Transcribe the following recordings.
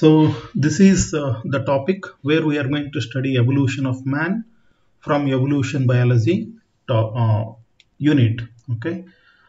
So this is the topic where we are going to study evolution of man from evolution biology unit. Okay.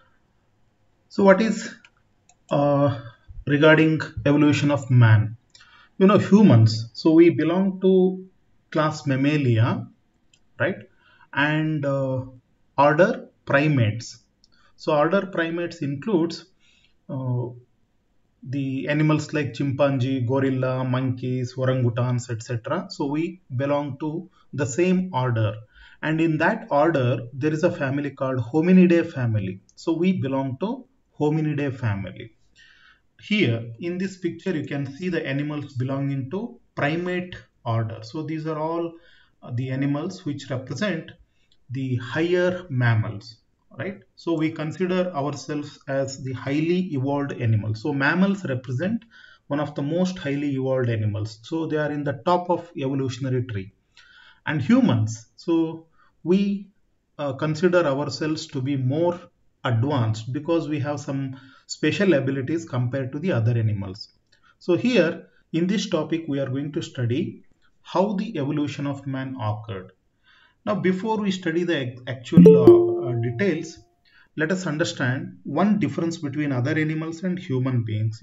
So what is uh, regarding evolution of man? Humans. So we belong to class Mammalia, right? And order primates. So order primates includes uh, the animals like chimpanzee, gorilla, monkeys, orangutans, etc. So we belong to the same order. And in that order, there is a family called Hominidae family. So we belong to Hominidae family. Here in this picture, you can see the animals belonging to primate order. So these are all the animals which represent the higher mammals, right? So we consider ourselves as the highly evolved animals. So mammals represent one of the most highly evolved animals. So they are in the top of evolutionary tree. And humans, so we consider ourselves to be more advanced because we have some special abilities compared to the other animals. So here in this topic we are going to study how the evolution of man occurred. Now, before we study the actual details, let us understand one difference between other animals and human beings.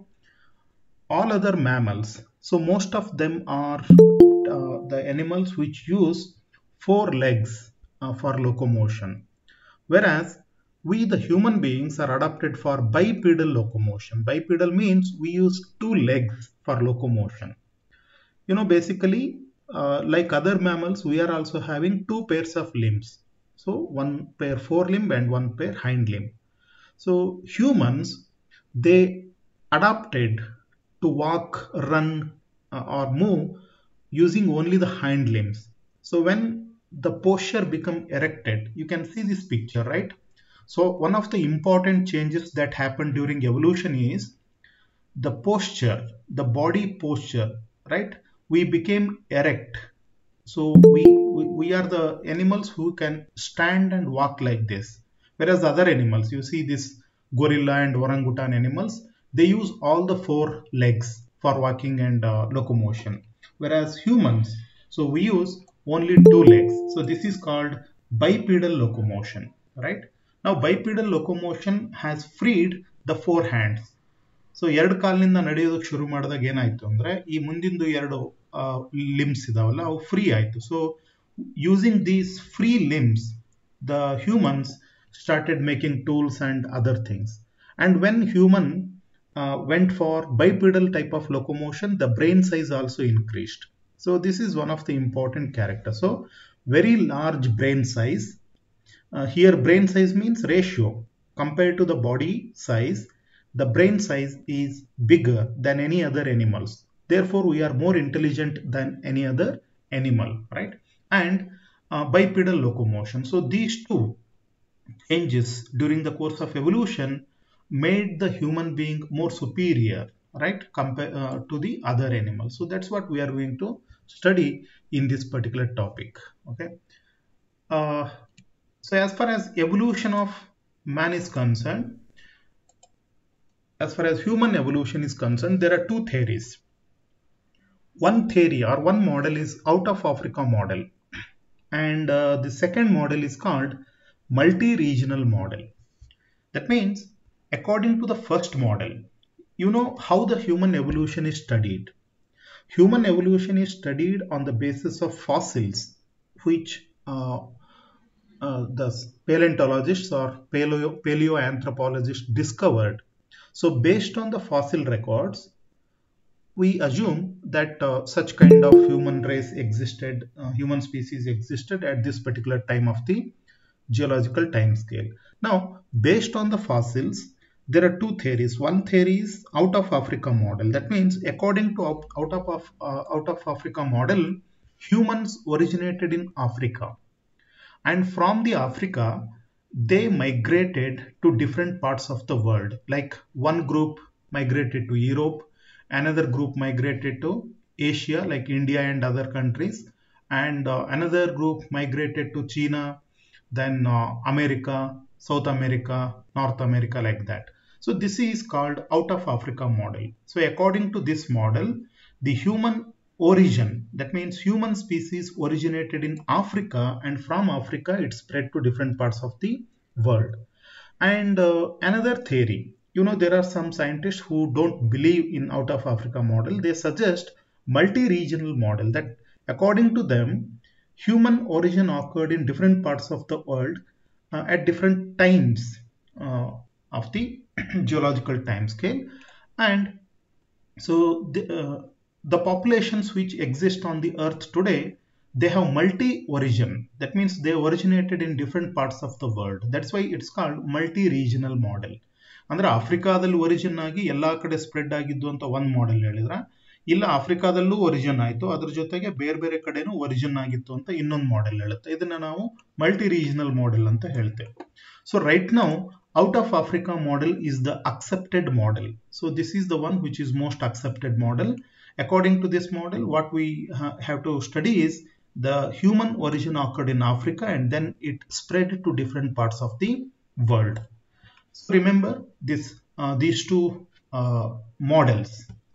All other mammals, so most of them are the animals which use four legs for locomotion, whereas we, the human beings, are adapted for bipedal locomotion. Bipedal means we use two legs for locomotion. Basically, like other mammals, we are also having two pairs of limbs. So one pair forelimb and one pair hind limb. So humans, they adapted to walk, run, or move using only the hind limbs. So when the posture become erected, you can see this picture, right? So one of the important changes that happened during evolution is the posture, the body posture, right? We became erect. So we are the animals who can stand and walk like this. Whereas other animals, you see this gorilla and orangutan animals, they use all the four legs for walking and locomotion. Whereas humans, so we use only two legs. So this is called bipedal locomotion, right? Now bipedal locomotion has freed the four hands. So ಎರಡು ಕಾಲಿನಿಂದ ನಡೆಯೋದಕ್ಕೆ ಶುರು ಮಾಡಿದಾಗ ಏನಾಯ್ತು ಅಂದ್ರೆ ಈ ಮುಂದಿಂದು ಎರಡು limbs ಇದಾವಲ್ಲ ಅವು ಫ್ರೀ ಆಯ್ತು. So using these free limbs the humans started making tools and other things. And when human went for bipedal type of locomotion, the brain size also increased. So this is one of the important characters. So very large brain size. Here brain size means ratio compared to the body size. The brain size is bigger than any other animals. Therefore, we are more intelligent than any other animal, right? And bipedal locomotion. So these two changes during the course of evolution made the human being more superior, right, compared to the other animals. So that's what we are going to study in this particular topic. Okay. Uh, so as far as evolution of man is concerned, as far as human evolution is concerned, there are two theories. One theory or one model is out of Africa model, and the second model is called multi-regional model. That means, according to the first model, you know how the human evolution is studied. Human evolution is studied on the basis of fossils, which the paleontologists or paleoanthropologists discovered. So based on the fossil records, we assume that such kind of human race existed, human species existed at this particular time of the geological time scale. Now, based on the fossils, there are two theories. One theory is out of Africa model. That means, according to out of Africa model, humans originated in Africa, and from the Africa they migrated to different parts of the world. Like one group migrated to Europe, another group migrated to Asia like India and other countries, and another group migrated to China, then America, South America, North America, like that. So this is called out of Africa model. So according to this model, the human origin, that means human species originated in Africa, and from Africa it spread to different parts of the world. And another theory, there are some scientists who don't believe in out of Africa model. They suggest multi-regional model, that according to them, human origin occurred in different parts of the world at different times of the geological time scale. And so the populations which exist on the earth today, they have multi-origin. That means they originated in different parts of the world. That's why it's called multi-regional model. ಅಂದ್ರೆ ಆಫ್ರಿಕಾದಲ್ಲಿ origin ಆಗಿ ಎಲ್ಲಾ ಕಡೆ spread ಆಗಿದ್ದು ಅಂತ ಒಂದು model ಹೇಳಿದ್ರ, ಇಲ್ಲ ಆಫ್ರಿಕಾದಲ್ಲೂ ಒರಿಜಿನ್ ಆಯಿತು, ಅದ್ರ ಜೊತೆಗೆ ಬೇರೆ ಬೇರೆ ಕಡೆನೂ ಒರಿಜಿನ್ ಆಗಿತ್ತು ಅಂತ ಇನ್ನೊಂದು ಮಾಡೆಲ್ ಹೇಳುತ್ತೆ. ಇದನ್ನ ನಾವು ಮಲ್ಟಿ ರೀಜನಲ್ ಮಾಡೆಲ್ ಅಂತ ಹೇಳ್ತೇವೆ. So right now out of Africa model is the accepted model. So this is the one which is most accepted model. According to this model, what we have to study is the human origin occurred in Africa and then it spread to different parts of the world. So remember this, these two models.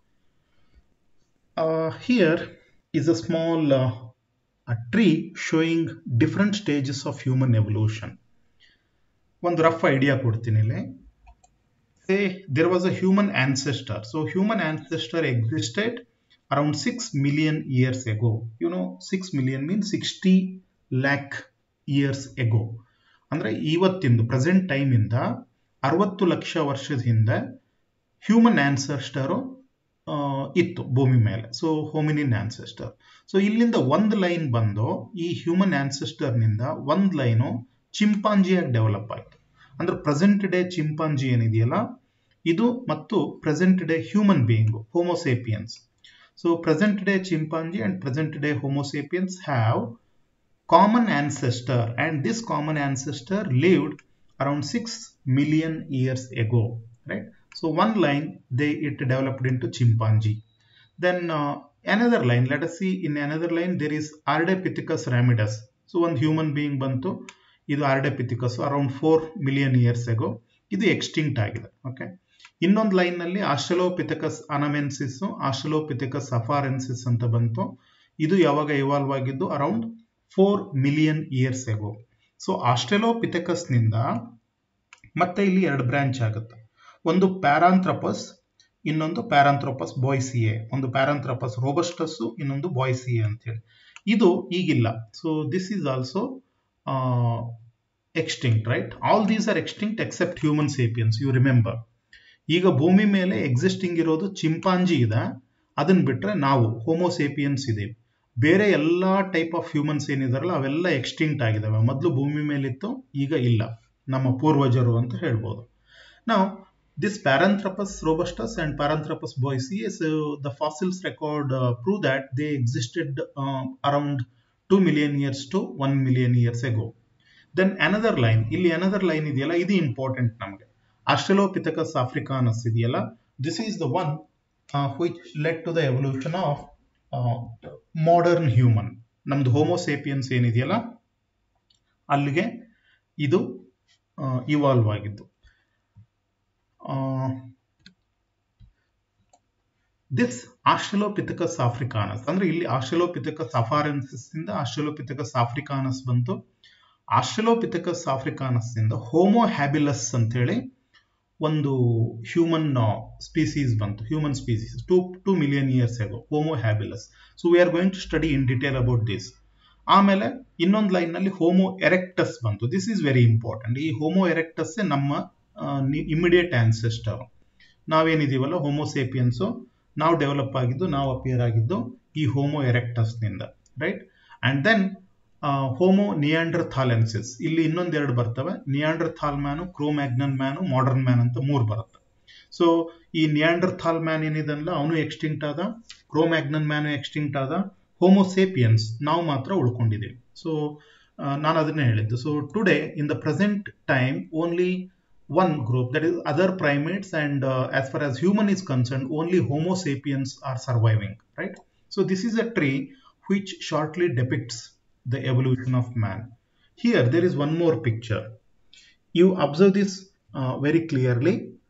Here is a small a tree showing different stages of human evolution. ಒಂದು rough idea ಕೊಡ್ತೀನಿ ಇಲ್ಲಿ. Say there was a human ancestor. So human ancestor existed around 6 million years ago. 6 million means 60 lakh years ago. ಅಂದ್ರೆ ಇವತ್ತಿಂದು present time ಇಂದ 60 ಲಕ್ಷ ವರ್ಷದ ಹಿಂದೆ human ancestor ಇತ್ತು ಭೂಮಿ ಮೇಲೆ. So ಹೋಮಿನಿನ್ ancestor. ಸೊ ಇಲ್ಲಿಂದ ಒಂದು ಲೈನ್ ಬಂದು ಈ ಹ್ಯೂಮನ್ ಆನ್ಸೆಸ್ಟರ್ ನಿಂದ ಒಂದು ಲೈನು ಚಿಂಪಾಂಜಿಯಾಗಿ ಡೆವಲಪ್ ಆಯಿತು. ಅಂದ್ರೆ ಪ್ರೆಸೆಂಟ್ ಡೇ ಚಿಂಪಾಂಜಿ ಏನಿದೆಯಲ್ಲ ಇದು ಮತ್ತು present day human being Homo sapiens. So present day chimpanzee and present day Homo sapiens have common ancestor, and this common ancestor lived around 6 million years ago, right? So one line it developed into chimpanzee. Then another line, let us see, in another line there is Ardipithecus ramidus. So one human being bantu, idu Ardipithecus around 4 million years ago, idu extinct agide. Okay, ಇನ್ನೊಂದು line ನಲ್ಲಿ Australopithecus ಅನಮೆನ್ಸಿಸ್, ಆಸ್ಟ್ರಲೋಪಿಥೆಕಸ್ afarensis ಅಂತ ಬಂತು. ಇದು ಯಾವಾಗ evolve ಆಗಿದ್ದು? Around 4 million years ago. So Australopithecus ನಿಂದ ಮತ್ತೆ ಇಲ್ಲಿ ಎರಡು ಬ್ರಾಂಚ್ ಆಗುತ್ತೆ. ಒಂದು ಪ್ಯಾರಾಂಥ್ರಪಸ್, ಇನ್ನೊಂದು ಪ್ಯಾರಾಂಥ್ರಪಸ್ ಬಾಯ್ಸಿಯೆ. ಒಂದು ಪ್ಯಾರಾಂಥ್ರಪಸ್ ರೋಬಸ್ಟಸ್, ಇನ್ನೊಂದು ಬಾಯ್ಸಿಯೆ ಅಂತ ಹೇಳಿ. ಇದು ಈಗಿಲ್ಲ. So this is also extinct, right? All these are extinct except human sapiens. You remember, ಈಗ ಭೂಮಿ ಮೇಲೆ ಎಕ್ಸಿಸ್ಟಿಂಗ್ ಇರೋದು ಚಿಂಪಾಂಜಿ ಇದೆ, ಅದನ್ನ ಬಿಟ್ರೆ ನಾವು ಹೋಮೋಸೇಪಿಯನ್ಸ್ ಇದೇವೆ. ಬೇರೆ ಎಲ್ಲ ಟೈಪ್ ಆಫ್ ಹ್ಯೂಮನ್ಸ್ ಏನಿದಾರಲ್ಲ ಅವೆಲ್ಲ ಎಕ್ಸ್ಟಿಂಕ್ಟ್ ಆಗಿದಾವೆ. ಮೊದಲು ಭೂಮಿ ಮೇಲಿತ್ತು, ಈಗ ಇಲ್ಲ, ನಮ್ಮ ಪೂರ್ವಜರು ಅಂತ ಹೇಳ್ಬೋದು. ನಾವು this Paranthropus robustus and Paranthropus boisei, so the fossils record prove that they existed around 2 million years to 1 million years ago. Then another line, ಇಲ್ಲಿ another line ಇದೆಯಲ್ಲ, ಇದು ಇಂಪಾರ್ಟೆಂಟ್ ನಮಗೆ. Australopithecus africanus ಇದೆಯಲ್ಲ, this is the one which led to the evolution of modern human. ನಮ್ದು ಹೋಮೋಸೇಪಿಯನ್ಸ್ ಏನಿದೆಯಲ್ಲ ಅಲ್ಲಿಗೆ ಇದು evolve ಆಗಿದ್ದು. ದಿಸ್ ಆಸ್ಟ್ರಲೋಪಿಥೆಕಸ್ ಆಫ್ರಿಕಾನಸ್, ಅಂದ್ರೆ ಇಲ್ಲಿ ಆಸ್ಟ್ರಲೋಪಿಥೆಕಸ್ ಅಫಾರೆನ್ಸಿಸ್ ಇಂದ ಆಸ್ಟ್ರಲೋಪಿಥೆಕಸ್ ಆಫ್ರಿಕಾನಸ್ ಬಂತು. ಆಸ್ಟ್ರಲೋಪಿಥೆಕಸ್ ಆಫ್ರಿಕಾನಸ್ ಇಂದ ಹೋಮೋ ಹ್ಯಾಬಿಲಸ್ ಅಂತ ಹೇಳಿ ಒಂದು ಹ್ಯೂಮನ್ ಸ್ಪೀಸೀಸ್ ಬಂತು. Human species 2 million years ago, Homo habilis. So we are going to study in detail about this. ಆಮೇಲೆ ಇನ್ನೊಂದು ಲೈನ್ ನಲ್ಲಿ ಹೋಮೋ ಎರೆಕ್ಟಸ್ ಬಂತು. This is very important. ಈ ಹೋಮೋ ಎರೆಕ್ಟಸ್ ನಮ್ಮ ಇಮಿಡಿಯೇಟ್ ಆನ್ಸೆಸ್ಟರ್. ನಾವೇನಿದೀವಲ್ಲ ಹೋಮೋಸೇಪಿಯನ್ಸು, ನಾವು develop ಆಗಿದ್ದು, ನಾವು ಅಪಿಯರ್ ಆಗಿದ್ದು ಈ ಹೋಮೋ ಎರೆಕ್ಟಸ್ ನಿಂದ, right? And then Homo neanderthalensis, ಇಲ್ಲಿ ಇನ್ನೊಂದೆರಡು ಬರ್ತವೆ. Neanderthal man, Cro-Magnon man, modern man ಅಂತ 3 ಬರುತ್ತೆ. ಸೊ ಈ ನಿಯಾಂಡರ್ಥಾಲ್ ಮ್ಯಾನ್ ಏನಿದಲ್ಲ ಅವನು ಎಕ್ಸ್ಟಿಂಕ್ಟ್ ಆದ, ಕ್ರೋಮ್ಯಾಗ್ನನ್ ಮ್ಯಾನು ಎಕ್ಸ್ಟಿಂಕ್ಟ್ ಆದ, ಹೋಮೋಸೇಪಿಯನ್ಸ್ ನಾವು ಮಾತ್ರ ಉಳ್ಕೊಂಡಿದ್ದೀವಿ. ಸೊ ನಾನು ಅದನ್ನೇ ಹೇಳಿದ್ದು. So today in the present time only one group, that is other primates, and as far as human is concerned, only homo sapiens are surviving, right? So this is a tree which shortly depicts the evolution of man. Here there is one more picture. You observe this very clearly.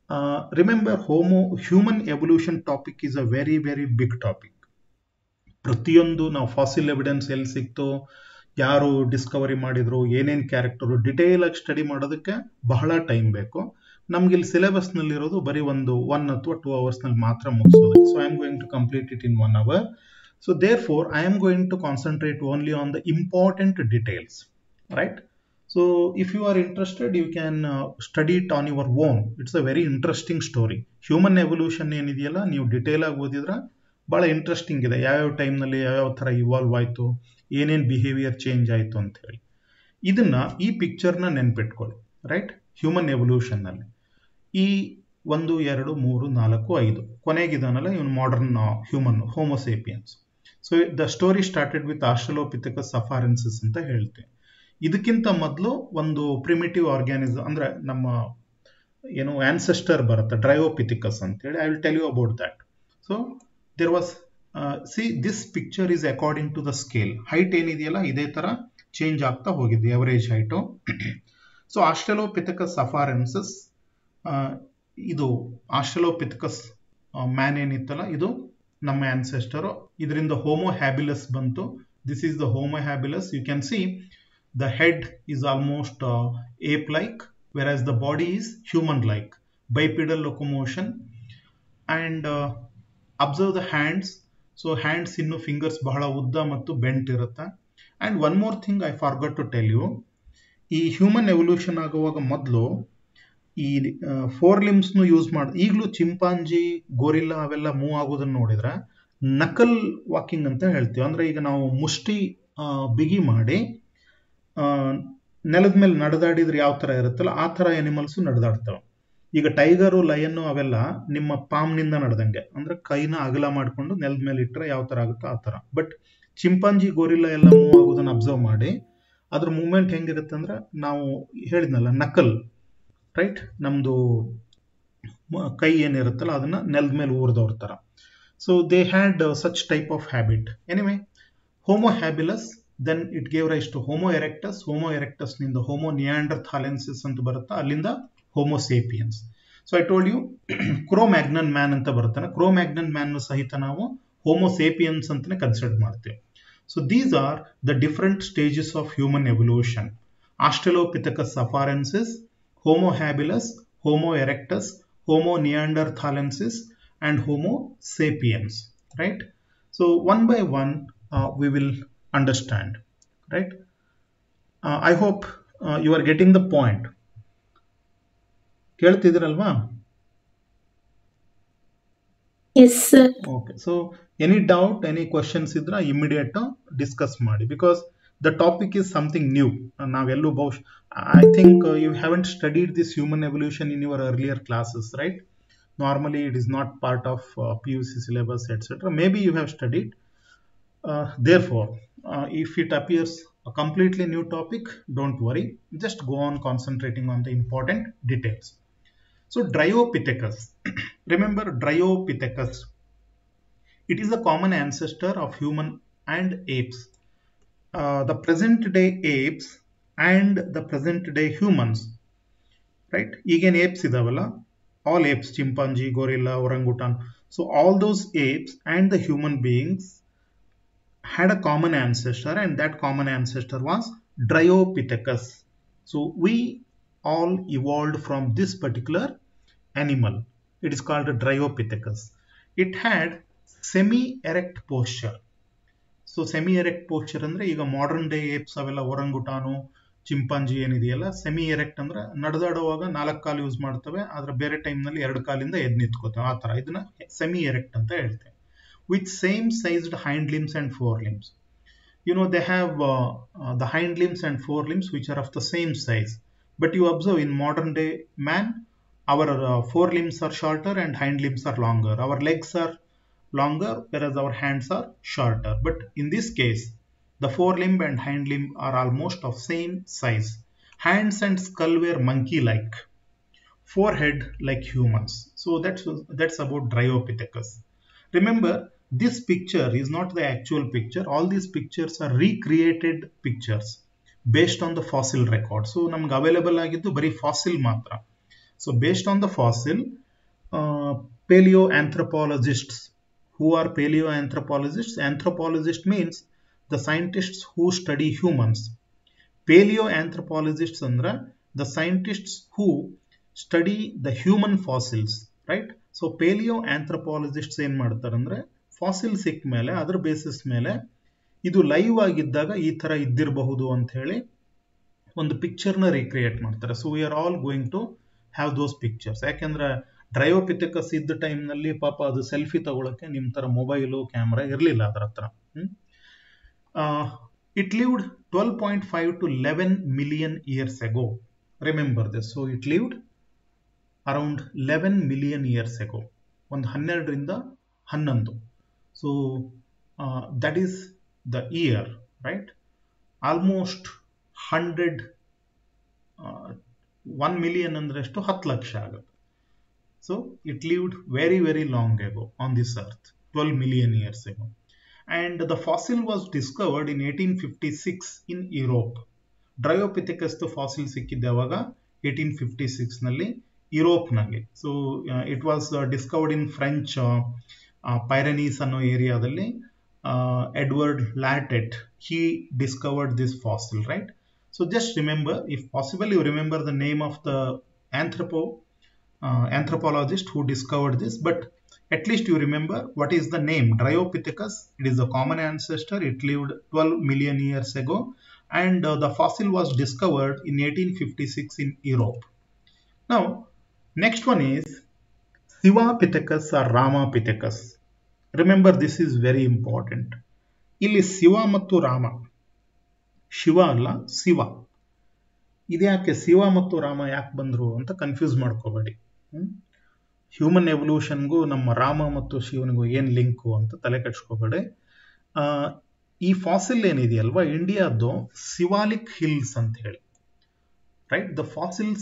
Remember, human evolution topic is a very, very big topic. ಪ್ರತಿಯೊಂದು ನಾವು fossil evidence ಎಲ್ಲಿ ಸಿಕ್ತೋ, ಯಾರು Discovery ಮಾಡಿದ್ರು, ಏನೇನು character, detail ಆಗಿ study ಮಾಡೋದಕ್ಕೆ ಬಹಳ time ಬೇಕು. ನಮ್ಗೆ ಇಲ್ಲಿ ಸಿಲೆಬಸ್ ನಲ್ಲಿ ಇರೋದು ಬರೀ 1 ಅಥವಾ 2 hours ನಲ್ಲಿ ಮಾತ್ರ ಮುಗಿಸೋದು. So I am going to complete it in 1 hour. So therefore I am going to concentrate only on the important details, right? So if you are interested, you can study it on your own. It's a very interesting story. Human evolution ಏನಿದೆಯಲ್ಲ, ನೀವು detail ಆಗಿ ಓದಿದ್ರೆ ಬಹಳ interesting ಇದೆ. ಯಾವ್ಯಾವ ಟೈಮ್ನಲ್ಲಿ ಯಾವ್ಯಾವ ಥರ ಇವಾಲ್ವ್ ಆಯಿತು, ಏನೇನು ಬಿಹೇವಿಯರ್ ಚೇಂಜ್ ಆಯಿತು ಅಂತ ಹೇಳಿ. ಇದನ್ನ ಈ ಪಿಕ್ಚರ್ನ ನೆನ್ಪಿಟ್ಕೊಳ್ಳಿ, ರೈಟ್? ಹ್ಯೂಮನ್ ಎವಲ್ಯೂಷನ್ನಲ್ಲಿ ಈ 1 2 3 4 5 ಕೊನೆಗಿದಾನಲ್ಲ ಇವನು modern human Homo sapiens. So the story started with Australopithecus afarensis ಅಂತ ಹೇಳ್ತೇವೆ. ಇದಕ್ಕಿಂತ ಮೊದಲು ಒಂದು ಪ್ರಿಮಿಟಿವ್ ಆರ್ಗ್ಯಾನಿಸಮ್ ಅಂದ್ರೆ ನಮ್ಮ ಏನು ಆನ್ಸೆಸ್ಟರ್ ಬರುತ್ತೆ, ಡ್ರಯೋಪಿಥಿಕಸ್ ಅಂತೇಳಿ. I will tell you about that. So there was this picture is according to the scale. Height ಏನಿದೆಯಲ್ಲ ಇದೇ ತರ ಚೇಂಜ್ ಆಗ್ತಾ ಹೋಗಿದೆ, average height. So Australopithecus afarensis, ಇದು ಆಸ್ಟ್ರಲೋಪಿಥೆಕಸ್ ಮ್ಯಾನ್ ಏನಿತ್ತಲ್ಲ, ಇದು ನಮ್ಮ ಆನ್ಸೆಸ್ಟರ್. ಇದರಿಂದ ಹೋಮೋ ಹ್ಯಾಬಿಲಸ್ ಬಂತು. This is the Homo habilis. You can see the head is almost ape like, whereas the body is human like, bipedal locomotion. And observe the hands. So hands ಇನ್ನು fingers ಬಹಳ ಉದ್ದ ಮತ್ತು bent ಇರುತ್ತೆ. And one more thing I forgot to tell you, ಈ human evolution ಆಗುವಾಗ ಮೊದಲು ಈ 4 limbsನು use ಮಾಡಿ, ಈಗಲೂ ಚಿಂಪಾಂಜಿ, ಗೋರಿಲ್ಲಾ ಅವೆಲ್ಲ ಮೂವ್ ಆಗೋದನ್ನ ನೋಡಿದ್ರೆ ನಕಲ್ ವಾಕಿಂಗ್ ಅಂತ ಹೇಳ್ತೀವಿ. ಅಂದ್ರೆ ಈಗ ನಾವು ಮುಷ್ಟಿ ಬಿಗಿ ಮಾಡಿ ನೆಲದ ಮೇಲೆ ನಡೆದಾಡಿದ್ರೆ ಯಾವ ತರ ಇರುತ್ತಲ್ಲ ಆ ತರ ಎನಿಮಲ್ಸ್ ನಡೆದಾಡ್ತವೆ. ಈಗ ಟೈಗರು, ಲಯನ್ ಅವೆಲ್ಲ ನಿಮ್ಮ ಪಾಮ್ನಿಂದ ನಡೆದಂಗೆ, ಅಂದ್ರೆ ಕೈನ ಅಗಲ ಮಾಡ್ಕೊಂಡು ನೆಲದ ಮೇಲೆ ಇಟ್ಟರೆ ಯಾವ ತರ ಆಗುತ್ತೋ ಆ ತರ. ಬಟ್ ಚಿಂಪಾಂಜಿ, ಗೋರಿಲ್ಲಾ ಎಲ್ಲ ಮೂವ್ ಆಗೋದನ್ನ ಅಬ್ಸರ್ವ್ ಮಾಡಿ ಅದ್ರ ಮೂವ್ಮೆಂಟ್ ಹೆಂಗಿರುತ್ತೆ ಅಂದ್ರೆ, ನಾವು ಹೇಳಿದ್ನಲ್ಲ ನಕಲ್, ರೈಟ್? ನಮ್ದು ಕೈ ಏನಿರುತ್ತಲ್ಲ ಅದನ್ನ ನೆಲದ ಮೇಲೆ ಊರ್ದವ್ರ ತರ. So they had such type of habit. Anyway, Homo habilis, then it gave rise to Homo erectus. Homo erectus ನಿಂದ ಹೋಮೋ ನಿಯಾಂಡರ್ಥಾಲೆನ್ಸಿಸ್ ಅಂತ ಬರುತ್ತಾ, ಅಲ್ಲಿಂದ Homo sapiens. So I told you Cro-Magnon man ಅಂತ ಬರುತ್ತಾನೆ. ಕ್ರೋ-ಮ್ಯಾಗ್ನನ್ ಮ್ಯಾನ್ ಸಹಿತ ನಾವು Homo sapiens ಅಂತಾನೆ consider ಮಾಡ್ತೇವೆ. So these are the different stages of human evolution: Australopithecus afarensis, Homo habilis, Homo erectus, Homo neanderthalensis, and Homo sapiens, right? So one by one we will understand, right? I hope you are getting the point. ಕೇಳ್ತಿದ್ದೀರಲ್ವಾ? Yes, sir. Okay, so any doubt, any questions idra immediate discuss ಮಾಡಿ, because the topic is something new. ನಾವೆಲ್ಲೂ ಬಹುಶಃ I think you haven't studied this human evolution in your earlier classes, right? Normally it is not part of PUC syllabus, etc. Maybe you have studied. Therefore, if it appears a completely new topic, don't worry. Just go on concentrating on the important details. So Dryopithecus. Remember Dryopithecus. It is a common ancestor of human and apes. The present day apes and the present day humans, right? Again apes idavalla, all apes, chimpanzee, gorilla, orangutan. So all those apes and the human beings had a common ancestor, and that common ancestor was Dryopithecus. So we all evolved from this particular animal. It is called a Dryopithecus. It had semi-erect posture. So semi erect posture ಅಂದ್ರೆ, ಈಗ modern day apes ಅವೆಲ್ಲ orangutan, chimpanzee ಏನಿದೆಯಲ್ಲ, semi erect ಅಂದ್ರೆ ನಡೆದಾಡುವಾಗ 4 ಕಾಲು use ಮಾಡ್ತವೆ, ಆದ್ರೆ ಬೇರೆ time ನಲ್ಲಿ 2 ಕಾಲಿಂದ ಎದ್ದು ನಿಂತ್ಕೋತವೆ, ಆ ತರ. ಇದನ್ನ ಸೆಮಿ ಎರೆಕ್ಟ್ ಅಂತ ಹೇಳ್ತೇವೆ. With same sized hind limbs and fore limbs. You know, they have the hind limbs and forelimbs which are of the same size. But you observe in modern day man, our forelimbs are shorter and hind limbs are longer. Our legs are longer, whereas our hands are shorter. But in this case, the forelimb and hind limb are almost of same size. Hands and skull were monkey-like. Forehead like humans. So that's about Dryopithecus. Remember, this picture is not the actual picture. All these pictures are recreated pictures based on the fossil record. So ನಮ್ಗೆ available ಆಗಿದ್ದು ಬರೀ fossil ಮಾತ್ರ. So based on the fossil, paleoanthropologists, who are paleoanthropologists? Anthropologist means the scientists who study humans. Paleoanthropologists andra the scientists who study the human fossils, right? So paleoanthropologists ಏನ್ ಮಾಡ್ತಾರೆ ಅಂದ್ರೆ fossil ಸಿಕ್ಕ ಮೇಲೆ ಅದರ basis ಮೇಲೆ ಇದು live ಆಗಿದ್ದಾಗ ಈ ತರ ಇದ್ದಿರಬಹುದು ಅಂತ ಹೇಳಿ ಒಂದು ಪಿಕ್ಚರ್ ನ ರೀಕ್ರಿಯೇಟ್ ಮಾಡ್ತಾರೆ. So we are all going to have those pictures. ಯಾಕೆಂದ್ರೆ ಡ್ರಯೋಪಿಥೆಕಸ್ ಇದ್ದ ಟೈಮ್ ನಲ್ಲಿ ಪಾಪ ಅದು ಸೆಲ್ಫಿ ತಗೊಳಕ್ಕೆ ನಿಮ್ ತರ ಮೊಬೈಲು ಕ್ಯಾಮ್ರಾ ಇರಲಿಲ್ಲ ಅದರ ಹತ್ರ. It lived 12.5 to 11 million years ago. Remember this. So it lived around 11 million years ago. ಒಂದು 12ರಿಂದ 11. So that is the year, right? Almost 100, 1 million ಅಂದ್ರೆ ಎಷ್ಟು 10 ಲಕ್ಷ ಆಗುತ್ತೆ. So it lived very, very long ago on this earth, 12 million years ago. And the fossil was discovered in 1856 in Europe. Dryopithecus fossil ಸಿಕ್ಕಿದ್ದು ಯಾವಾಗ 1856 ನಲ್ಲಿ Europe ನಲ್ಲಿ. So it was discovered in French Pyrenees ಅನ್ನೋ ಏರಿಯಾದಲ್ಲಿ. Edward Latet, he discovered this fossil, right? So just remember, if possible, you remember the name of the anthropologist who discovered this, but at least you remember what is the name. Dryopithecus, it is a common ancestor. It lived 12 million years ago, and the fossil was discovered in 1856 in Europe. Now, next one is Sivapithecus or Ramapithecus. Remember, this is very important. ಇಲ್ಲಿ ಶಿವ ಮತ್ತು ರಾಮ, ಶಿವ ಅಲ್ಲ ಶಿವ. ಇದ್ಯಾಕೆ ಶಿವ ಮತ್ತು ರಾಮ ಯಾಕೆ ಬಂದ್ರು ಅಂತ confuse ಮಾಡ್ಕೋಬೇಡಿ. Human ಎವಲ್ಯೂಷನ್ಗೂ ನಮ್ಮ ರಾಮ ಮತ್ತು ಶಿವನಿಗೂ ಏನ್ ಲಿಂಕು ಅಂತ ತಲೆ ಕೆಡ್ಸ್ಕೋಬೇಡಿ. ಈ ಫಾಸಿಲ್ ಏನಿದೆಯಲ್ವಾ ಇಂಡಿಯಾದ್ದು ಸಿವಾಲಿಕ್ ಹಿಲ್ಸ್ ಅಂತ ಹೇಳಿ, right? The fossils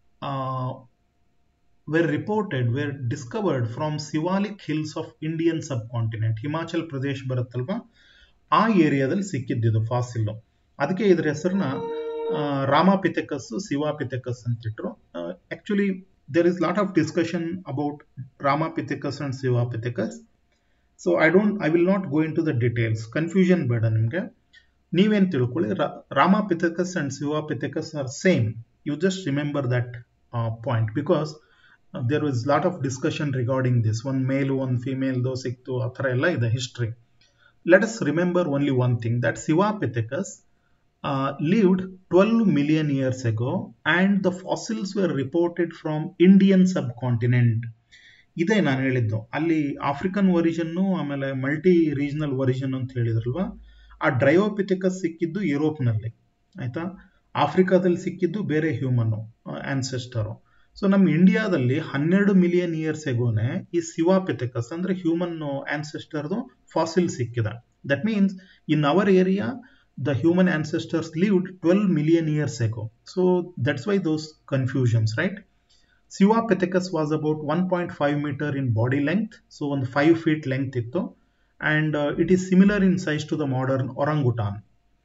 were discovered from Sivalik hills of Indian subcontinent. Himachal Pradesh ಬರುತ್ತಲ್ವಾ, ಆ ಏರಿಯಾದಲ್ಲಿ ಸಿಕ್ಕಿದ್ದು ಫಾಸಿಲ್. ಅದಕ್ಕೆ ಇದ್ರ ಹೆಸರನ್ನ ರಾಮಾಪಿಥೆಕಸ್, ಶಿವಾಪಿಥೆಕಸ್ ಅಂತಿಟ್ರು. Actually there is lot of discussion about Ramapithecus and Sivapithecus. So I will not go into the details. Confusion ಬೇಡ ನಿಮಗೆ. ನೀವೇನ್ ತಿಳ್ಕೊಳ್ಳಿ, Ramapithecus and Sivapithecus are same. You just remember that point, because there was lot of discussion regarding this. One male, one female, though siktu athara ella ide history. Let us remember only one thing, that Sivapithecus lived 12 million years ago, and the fossils were reported from Indian subcontinent. ಇದೇ ನಾನು ಹೇಳಿದ್ದು, ಅಲ್ಲಿ African ಒರಿಜಿನ್ನು ಆಮೇಲೆ multi regional origin ಅಂತ ಹೇಳಿದ್ರಲ್ವಾ. ಆ ಡ್ರಯೋಪಿಥೆಕಸ್ ಸಿಕ್ಕಿದ್ದು ಯುರೋಪ್ನಲ್ಲಿ, ಆಯ್ತಾ? ಆಫ್ರಿಕಾದಲ್ಲಿ ಸಿಕ್ಕಿದ್ದು ಬೇರೆ ಹ್ಯೂಮನ್ ಆನ್ಸೆಸ್ಟರು. ಸೊ ನಮ್ಮ ಇಂಡಿಯಾದಲ್ಲಿ 12 ಮಿಲಿಯನ್ ಇಯರ್ಸ್ ಎಗೋನೆ ಈ ಸಿವಾಪಿಥೆಕಸ್ ಅಂದ್ರೆ ಹ್ಯೂಮನ್ ಆನ್ಸೆಸ್ಟರ್ದು ಫಾಸಿಲ್ ಸಿಕ್ಕಿದೆ. That means in our area the human ancestors lived 12 million years ago. So that's why those confusions, right? Sivapithecus was about 1.5 meter in body length, so on 5 feet length itto, and it is similar in size to the modern orangutan.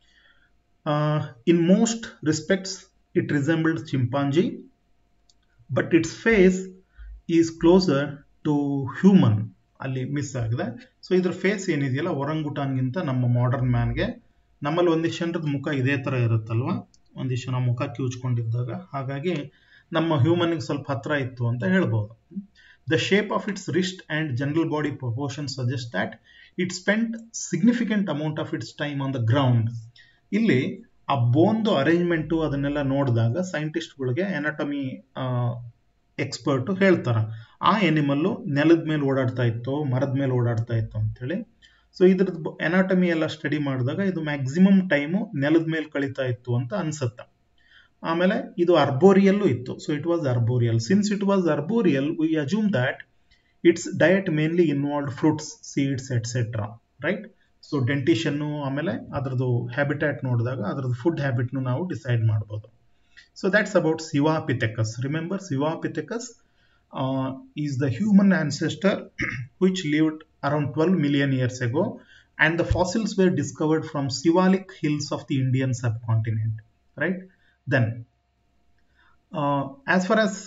In most respects it resembled chimpanzee, but its face is closer to human. ಅಲ್ಲಿ miss ಆಗಿದೆ. ಸೊ ಇದ್ರ face ಏನಿದೆಯಲ್ಲ ಒರಂಗುಟಾನ್ಗಿಂತ ನಮ್ಮ modern ಮ್ಯಾನ್ಗೆ, ನಮ್ಮಲ್ಲಿ ಒಂದಿಷ್ಟು ಜನರದ ಮುಖ ಇದೇ ತರ ಇರುತ್ತಲ್ವಾ, ಒಂದಿಷ್ಟು ಜನ ಮುಖ ಕಿವುಚ್ಕೊಂಡಿದ್ದಾಗ, ಹಾಗಾಗಿ ನಮ್ಮ ಹ್ಯೂಮನ್ಗೆ ಸ್ವಲ್ಪ ಹತ್ರ ಇತ್ತು ಅಂತ ಹೇಳ್ಬೋದು. The shape of its wrist and general body proportion suggest that it spent significant amount of its time on the ground. ಇಲ್ಲಿ ಆ ಬೋನ್ದು ಅರೇಂಜ್ಮೆಂಟು ಅದನ್ನೆಲ್ಲ ನೋಡಿದಾಗ ಸೈಂಟಿಸ್ಟ್ಗಳಿಗೆ ಎನಾಟಮಿ ಎಕ್ಸ್ಪರ್ಟು ಹೇಳ್ತಾರೆ, ಆ ಎನಿಮಲ್ಲು ನೆಲದ ಮೇಲೆ ಓಡಾಡ್ತಾ ಇತ್ತು, ಮರದ ಮೇಲೆ ಓಡಾಡ್ತಾ ಇತ್ತು ಅಂತೇಳಿ. ಸೊ ಇದ್ರದ್ದು ಎನಾಟಮಿ ಎಲ್ಲ ಸ್ಟಡಿ ಮಾಡಿದಾಗ ಇದು ಮ್ಯಾಕ್ಸಿಮಮ್ ಟೈಮು ನೆಲದ ಮೇಲೆ ಕಳೀತಾ ಇತ್ತು ಅಂತ ಅನ್ಸುತ್ತೆ. ಆಮೇಲೆ ಇದು ಅರ್ಬೋರಿಯಲ್ಲೂ ಇತ್ತು. So it was arboreal. Since it was arboreal, we assume that its diet mainly involved fruits, seeds etcetera, right? So ಡೆಂಟಿಷನ್ನು ಆಮೇಲೆ ಅದರದ್ದು ಹ್ಯಾಬಿಟ್ಯಾಟ್ ನೋಡಿದಾಗ ಅದರದ್ದು ಫುಡ್ ಹ್ಯಾಬಿಟ್ನು ನಾವು ಡಿಸೈಡ್ ಮಾಡ್ಬೋದು. So that's about Sivapithecus. Remember, Sivapithecus is the human ancestor which lived around 12 million years ago, and the fossils were discovered from Sivalik hills of the Indian subcontinent, right? Then as far as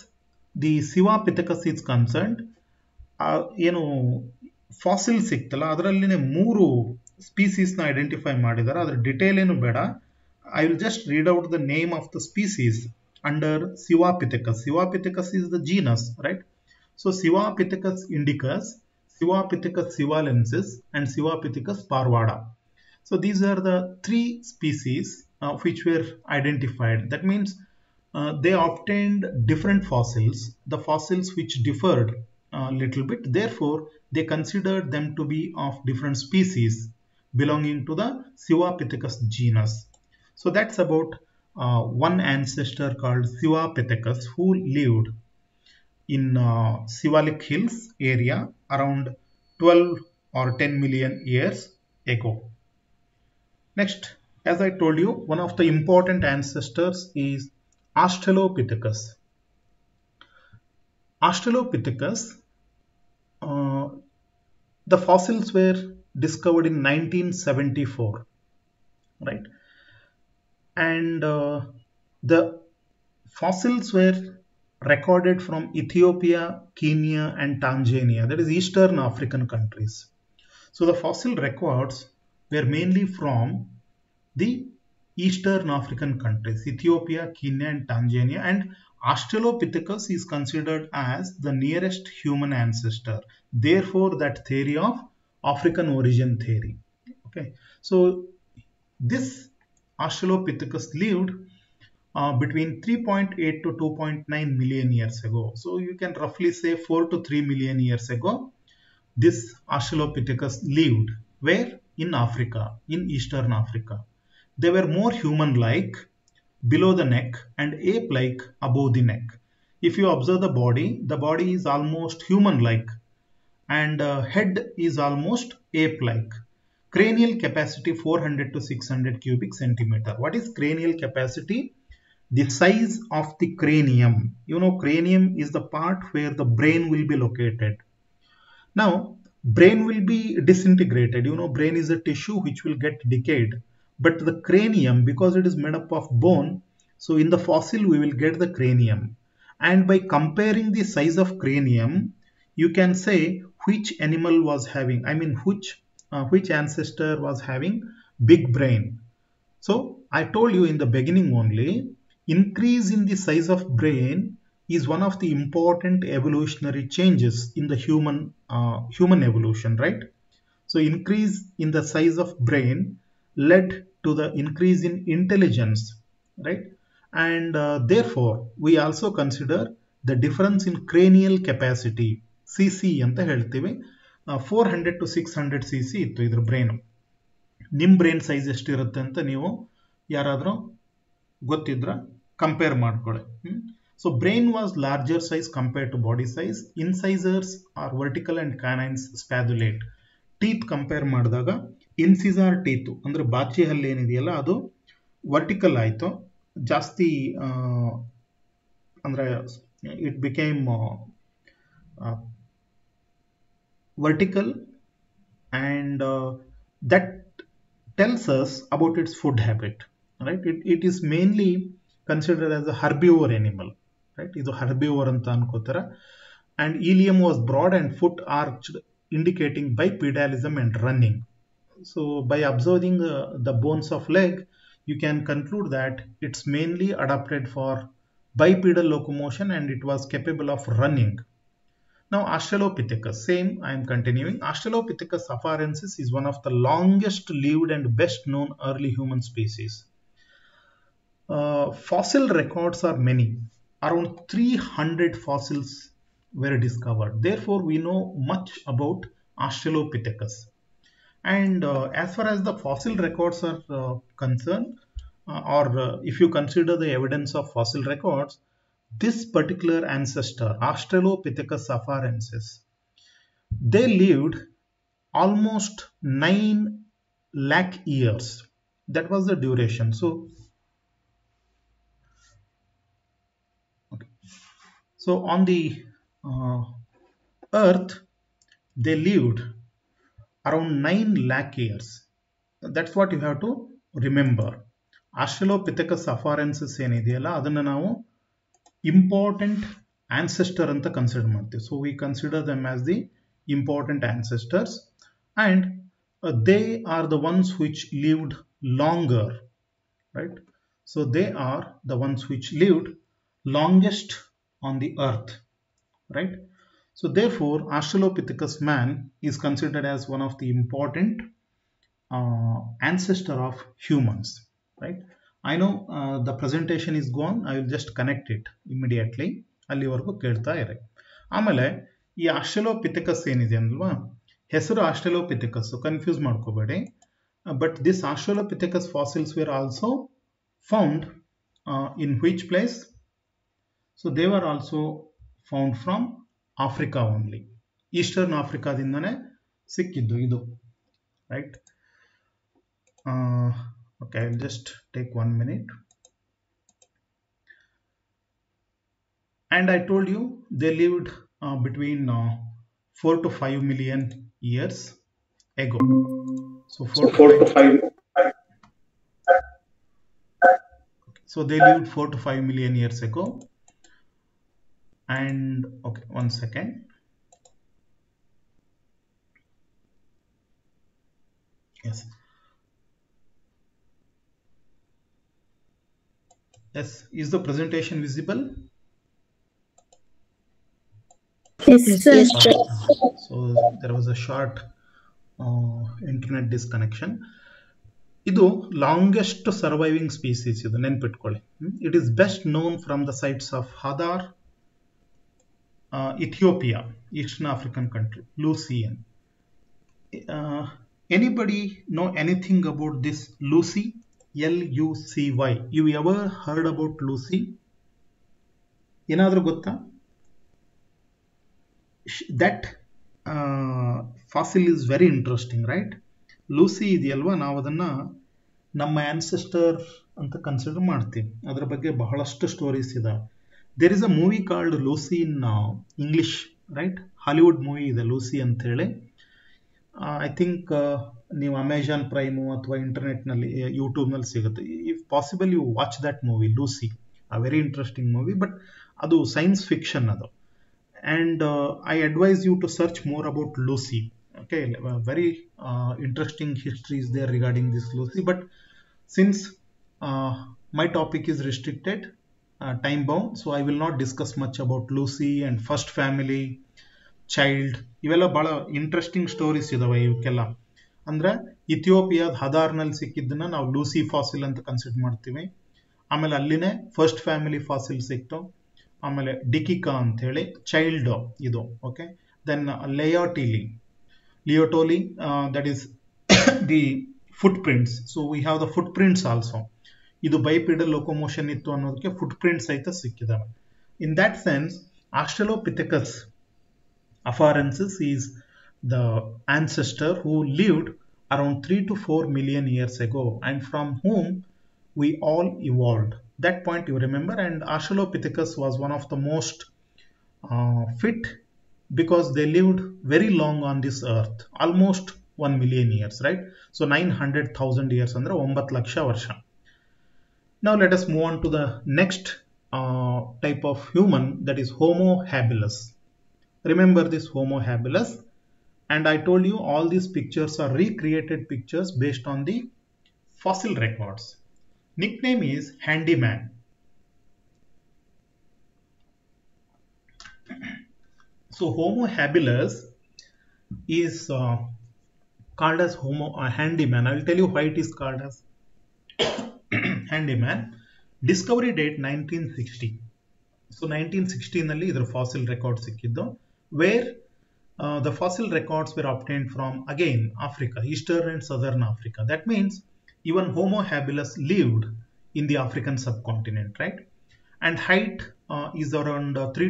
the Sivapithecus is concerned, ಏನು fossil ಸಿಕ್ತಲ್ಲ ಅದರಲ್ಲಿನೇ 3 ಸ್ಪೀಸೀಸ್ನ identify ಮಾಡಿದ್ದಾರೆ. ಅದರ detail ಏನು ಬೇಡ, I will just read out the name of the species under Sivapithecus. Sivapithecus is the genus, right? So Sivapithecus indicus, Siwapithecus sivalensis and Siwapithecus parvada. So these are the 3 species which were identified. That means they obtained different fossils, the fossils which differed a little bit. Therefore, they considered them to be of different species belonging to the Siwapithecus genus. So that's about one ancestor called Siwapithecus who lived in Sivalik Hills area around 12 or 10 million years ago. Next, as I told you, one of the important ancestors is Australopithecus. Australopithecus, the fossils were discovered in 1974, right? And the fossils were recorded from Ethiopia, Kenya and Tanzania, that is Eastern African countries. So the fossil records were mainly from the Eastern African countries, Ethiopia, Kenya and Tanzania, and Australopithecus is considered as the nearest human ancestor. Therefore, that theory of African origin theory. Okay, so this Australopithecus lived between 3.8 to 2.9 million years ago. So you can roughly say 4 to 3 million years ago, this Australopithecus lived. Where? In Africa, in Eastern Africa. They were more human-like below the neck and ape-like above the neck. If you observe the body is almost human-like and head is almost ape-like. Cranial capacity 400 to 600 cubic centimeter. What is cranial capacity? The size of the cranium. You know, cranium is the part where the brain will be located. Now, brain will be disintegrated. You know, brain is a tissue which will get decayed. But the cranium, because it is made up of bone, so in the fossil we will get the cranium. And by comparing the size of cranium, you can say which animal was having, which ancestor was having big brain. So I told you in the beginning only, increase in the size of brain is one of the important evolutionary changes in the human evolution, right? So increase in the size of brain led to the increase in intelligence, right? And therefore we also consider the difference in cranial capacity, cc anta ಹೇಳ್ತೀವಿ. 400 to 600 cc ಇತ್ತು ಇದ್ರ brain. ನಿಮ್ಮ brain size ಎಷ್ಟಿರುತ್ತೆ ಅಂತ ನೀವು ಯಾರಾದರೂ ಗೊತ್ತಿದ್ರ compare ಮಾಡ್ಕೊಳ್ಳಿ. So brain was larger size compared to body size. Incisors are vertical and canines spatulate. Teeth compare ಮಾಡಿದಾಗ ಇನ್ಸಿಸಾರ್ ಟೀತ್ ಅಂದ್ರೆ ಬಾಚಿ ಹಲ್ಲು ಏನಿದೆಯಲ್ಲ ಅದು ವರ್ಟಿಕಲ್ ಆಯಿತು, ಜಾಸ್ತಿ ಅಂದ್ರೆ it became vertical, and that tells us about its food habit, right? It is mainly considered as a herbivore animal, right? Idu herbivore anta ankotara. And ilium was broad and foot arched, indicating bipedalism and running. So by observing the bones of leg, you can conclude that it's mainly adapted for bipedal locomotion and it was capable of running. Now Australopithecus, same, I am continuing. Australopithecus afarensis is one of the longest lived and best known early human species. Fossil records are many. Around 300 fossils were discovered. Therefore, we know much about Australopithecus. And as far as the fossil records are concerned, if you consider the evidence of fossil records, this particular ancestor, Australopithecus afarensis, they lived almost 9 lakh years. That was the duration. So on the earth, they lived around 9 lakh years. That's what you have to remember. Australopithecus afarensis ಏನಿದೆಯಲ್ಲ ಅದನ್ನು ನಾವು important ancestor anta consider ಮಾಡ್ತೀವಿ. So we consider them as the important ancestors, and they are the ones which lived longer, right? So they are the ones which lived longest on the earth, right? So therefore Australopithecus man is considered as one of the important ancestor of humans, right? I know the presentation is gone. I will just connect it immediately. ಅಲ್ಲಿವರೆಗೂ ಕೇಳ್ತಾ ಇರಿ. ಆಮೇಲೆ ಈ ಆಸ್ಟ್ರಲೋಪಿಥೆಕಸ್ ಏನಿದೆ ಅಲ್ವಾ, ಹೆಸರು Australopithecus, confuse ಮಾಡ್ಕೋಬೇಡಿ. But this Australopithecus fossils were also found in which place? So they are also found from Africa only. Eastern ಆಫ್ರಿಕಾದಿಂದನೇ ಸಿಕ್ಕಿದ್ದು ಇದು, right? Okay, I'll just take 1 minute. And I told you they lived between 4 to 5 million years ago. So 4 to 5. So they lived 4 to 5 million years ago. And okay, 1 second. Yes. Yes, is the presentation visible? Yes, sir. Yes, sir. So there was a short internet disconnection. ಇದು longest surviving species, ಇದು ನೆನ್ಪಿಟ್ಕೊಳ್ಳಿ. It is best known from the sites of Hadar, Ethiopia, Eastern African country, Lucyan. Anybody know anything about this Lucy? Lucy. You ever heard about Lucy? ಏನಾದರೂ ಗೊತ್ತಾ? That fossil is very interesting, right? Lucy ಇದೆಯಲ್ವಾ, ನಾವು ಅದನ್ನು ನಮ್ಮ ancestor ಅಂತ consider ಮಾಡ್ತೀವಿ. ಅದರ ಬಗ್ಗೆ ಬಹಳಷ್ಟು ಸ್ಟೋರೀಸ್ ಇದಾವೆ. There is a movie called Lucy in English, right? Hollywood movie ಇದೆ ಲೂಸಿ ಅಂತೇಳಿ. ಐ ಥಿಂಕ್ ನೀವು ಅಮೆಜಾನ್ ಪ್ರೈಮು ಅಥವಾ ಇಂಟರ್ನೆಟ್ನಲ್ಲಿ ಯೂಟ್ಯೂಬ್ನಲ್ಲಿ ಸಿಗುತ್ತೆ. If possible you watch that movie Lucy, a very interesting movie. But ಅದು ಸೈನ್ಸ್ ಫಿಕ್ಷನ್ ಅದು. And I advise you to search more about Lucy. Okay, very interesting history is there regarding this Lucy. But since my topic is restricted, time bound, so I will not discuss much about Lucy and first family, child. ಇವೆಲ್ಲ ಬಹಳ interesting stories ಇದಾವೆ ಇವಕ್ಕೆಲ್ಲ. ಅಂದ್ರೆ ಇಥಿಯೋಪಿಯಾದ ಹದಾರ್ನಲ್ಲಿ ಸಿಕ್ಕಿದ್ದನ್ನ ನಾವು Lucy fossil ಅಂತ consider ಮಾಡ್ತೀವಿ. ಆಮೇಲೆ ಅಲ್ಲಿನೇ ಫಸ್ಟ್ ಫ್ಯಾಮಿಲಿ ಫಾಸಿಲ್ ಸಿಕ್ತು. ಆಮೇಲೆ ಡಿಕಿಕಾ ಅಂತ ಹೇಳಿ ಚೈಲ್ಡ್ ಇದು. Okay, then Laetoli, that is the footprints. So we have the footprints also. ಇದು ಬೈಪಿಡಲ್ ಲೊಕೊಮೋಷನ್ ಇತ್ತು ಅನ್ನೋದಕ್ಕೆ ಫುಟ್ ಪ್ರಿಂಟ್ಸ್ ಸಹಿತ ಸಿಕ್ಕಿದಾವೆ. In that sense Australopithecus afarensis is the ancestor who lived around 3 to 4 million years ago, and from whom we all evolved. That point you remember. And Australopithecus was one of the most fit because they lived very long on this earth, almost 1 million years, right? So 900,000 years andre 9 laksha varsha. Now let us move on to the next type of human, that is Homo habilis. Remember this Homo habilis, and I told you all these pictures are recreated pictures based on the fossil records. Nickname is Handyman. So Homo habilis is called as Handyman. I will tell you why it is called as Handyman. Discovery date 1960. So 1960 ನಲ್ಲಿ ಇದರ fossil records ಸಿಕ್ಕಿದ್ದು, where the fossil records were obtained from again Africa, Eastern and Southern Africa. That means even Homo habilis lived in the African subcontinent, right? And height is around 4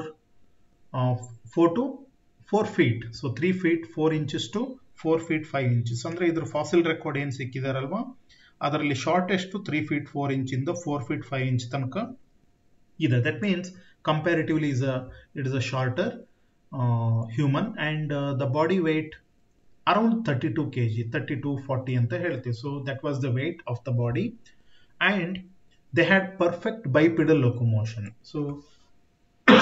to 4 feet. So 3 feet 4 inches to 4 feet 5 inches. ಅಂದ್ರೆ ಇದ್ರ fossil record ಏನು ಸಿಕ್ಕಿದಾರಲ್ವಾ, ಅದರಲ್ಲಿ shortest 3 feet 4 inch ಇಂದ 4 feet 5 inch ತನಕ ಇದೆ. That means comparatively it is a shorter human, and the body weight around 32 kg, 32-40 ಅಂತ ಹೇಳ್ತೀವಿ. So that was the weight of the body, and they had perfect bipedal locomotion. So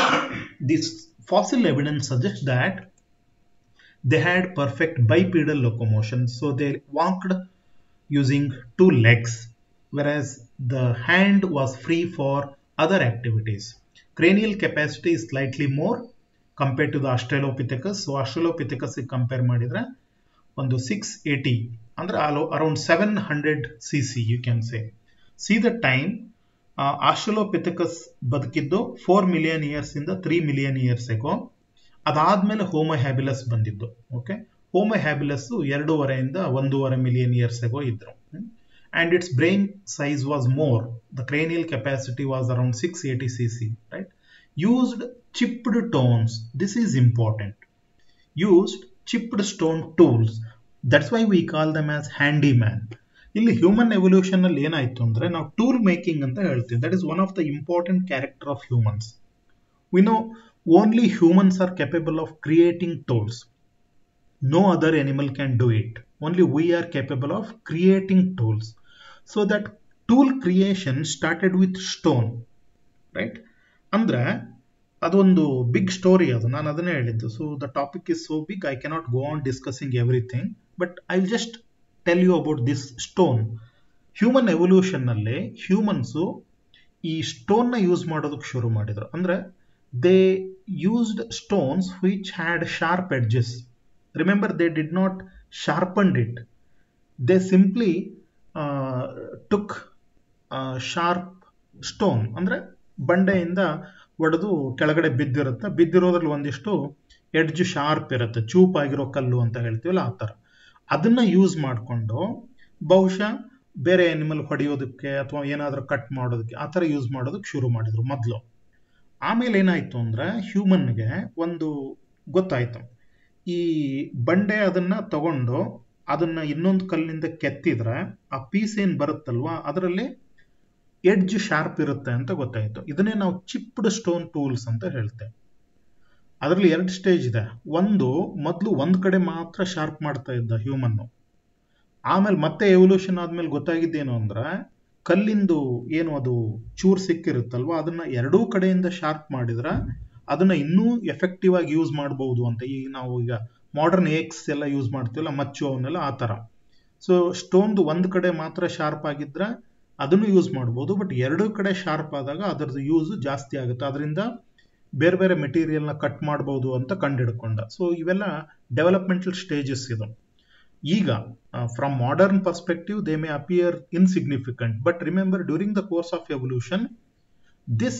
This fossil evidence suggests that they had perfect bipedal locomotion, so they walked using two legs, whereas the hand was free for other activities. Cranial capacity is slightly more compared to the Australopithecus. So Australopithecus compare ಮಾಡಿದ್ರೆ ಒಂದು 680 ಅಂದ್ರೆ around 700 cc you can say. See the time Australopithecus ಬದುಕಿದ್ದು 4 million years ಇಂದ 3 million years ago. ಅದಾದ್ಮೇಲೆ Homo habilis ಬಂದಿದ್ದು. Okay, homo ಹ್ಯಾಬಿಲಸ್ 2.5 ಇಂದ 1.5 million years ago ಇದ್ರು. And its brain size was more. The cranial capacity was around 680 cc, right? Used chipped stones. This is important. Used chipped stone tools. That's why we call them as handyman. ಇಲ್ಲಿ human evolution ಅಲ್ಲಿ ಏನಾಯ್ತು ಅಂದ್ರೆ ನಾವು tool making ಅಂತ ಹೇಳ್ತೀವಿ. That is one of the important character of humans. We know only humans are capable of creating tools. No other animal can do it. Only we are capable of creating tools. So that tool creation started with stone, right? Andre adondu big story adu nanu adanne heliddu. So the topic is so big I cannot go on discussing everything, but I'll just tell you about this stone. Human evolution nalle humans ee stone na use ಮಾಡೋದಕ್ಕೆ ಶುರು ಮಾಡಿದ್ರು. ಅಂದ್ರೆ they used stones which had sharp edges. Remember, they did not sharpen it. They simply took sharp stone. ಅಂದ್ರೆ ಬಂಡೆಯಿಂದ ಒಡೆದು ಕೆಳಗಡೆ ಬಿದ್ದಿರುತ್ತೆ. ಬಿದ್ದಿರೋದ್ರಲ್ಲಿ ಒಂದಿಷ್ಟು edge sharp ಇರುತ್ತೆ, ಚೂಪಾಗಿರೋ ಕಲ್ಲು ಅಂತ ಹೇಳ್ತೀವಲ್ಲ ಆ ಥರ. ಅದನ್ನ ಯೂಸ್ ಮಾಡಿಕೊಂಡು ಬಹುಶಃ ಬೇರೆ ಅನಿಮಲ್ ಹೊಡೆಯೋದಕ್ಕೆ ಅಥವಾ ಏನಾದರೂ ಕಟ್ ಮಾಡೋದಕ್ಕೆ ಆ ಥರ ಯೂಸ್ ಮಾಡೋದಕ್ಕೆ ಶುರು ಮಾಡಿದ್ರು ಮೊದಲು. ಆಮೇಲೆ ಏನಾಯ್ತು ಅಂದ್ರೆ ಹ್ಯೂಮನ್ಗೆ ಒಂದು ಗೊತ್ತಾಯ್ತು, ಈ ಬಂಡೆ ಅದನ್ನ ತಗೊಂಡು ಅದನ್ನ ಇನ್ನೊಂದು ಕಲ್ಲಿನಿಂದ ಕೆತ್ತಿದ್ರೆ ಆ ಪೀಸ್ ಏನ್ ಬರುತ್ತಲ್ವಾ ಅದರಲ್ಲಿ ಎಡ್ಜ್ ಶಾರ್ಪ್ ಇರುತ್ತೆ ಅಂತ ಗೊತ್ತಾಯ್ತು. ಇದನ್ನೇ ನಾವು ಚಿಪ್ಡ್ ಸ್ಟೋನ್ ಟೂಲ್ಸ್ ಅಂತ ಹೇಳ್ತೇವೆ. ಅದರಲ್ಲಿ 2 ಸ್ಟೇಜ್ ಇದೆ. ಒಂದು, ಮೊದಲು ಒಂದ್ ಕಡೆ ಮಾತ್ರ ಶಾರ್ಪ್ ಮಾಡ್ತಾ ಇದ್ದ ಹ್ಯೂಮನ್. ಆಮೇಲೆ ಮತ್ತೆ ಎವಲ್ಯೂಷನ್ ಆದ್ಮೇಲೆ ಗೊತ್ತಾಗಿದ್ದೇನು ಅಂದ್ರೆ ಕಲ್ಲಿಂದು ಏನು ಅದು ಚೂರ್ ಸಿಕ್ಕಿರುತ್ತಲ್ವ ಅದನ್ನ ಎರಡೂ ಕಡೆಯಿಂದ ಶಾರ್ಪ್ ಮಾಡಿದ್ರೆ ಅದನ್ನ ಇನ್ನೂ ಎಫೆಕ್ಟಿವ್ ಆಗಿ ಯೂಸ್ ಮಾಡಬಹುದು ಅಂತ. ಈಗ ನಾವು ಈಗ ಮಾಡರ್ನ್ ಏಕ್ಸ್ ಎಲ್ಲ ಯೂಸ್ ಮಾಡ್ತೀವಲ್ಲ, ಮಚ್ಚು ಅವನ್ನೆಲ್ಲ ಆ ತರ. ಸೊ ಸ್ಟೋನ್ದು ಒಂದ್ ಕಡೆ ಮಾತ್ರ ಶಾರ್ಪ್ ಆಗಿದ್ರೆ ಅದನ್ನು ಯೂಸ್ ಮಾಡಬಹುದು, ಬಟ್ ಎರಡೂ ಕಡೆ ಶಾರ್ಪ್ ಆದಾಗ ಅದರದ್ದು ಯೂಸ್ ಜಾಸ್ತಿ ಆಗುತ್ತೆ. ಅದರಿಂದ ಬೇರೆ ಬೇರೆ ಮೆಟೀರಿಯಲ್ ನ ಕಟ್ ಮಾಡಬಹುದು ಅಂತ ಕಂಡಿಡ್ಕೊಂಡ. ಸೊ ಇವೆಲ್ಲ ಡೆವಲಪ್ಮೆಂಟಲ್ ಸ್ಟೇಜಸ್ ಇದು. ಈಗ from modern perspective they may appear insignificant, but remember during the course of evolution this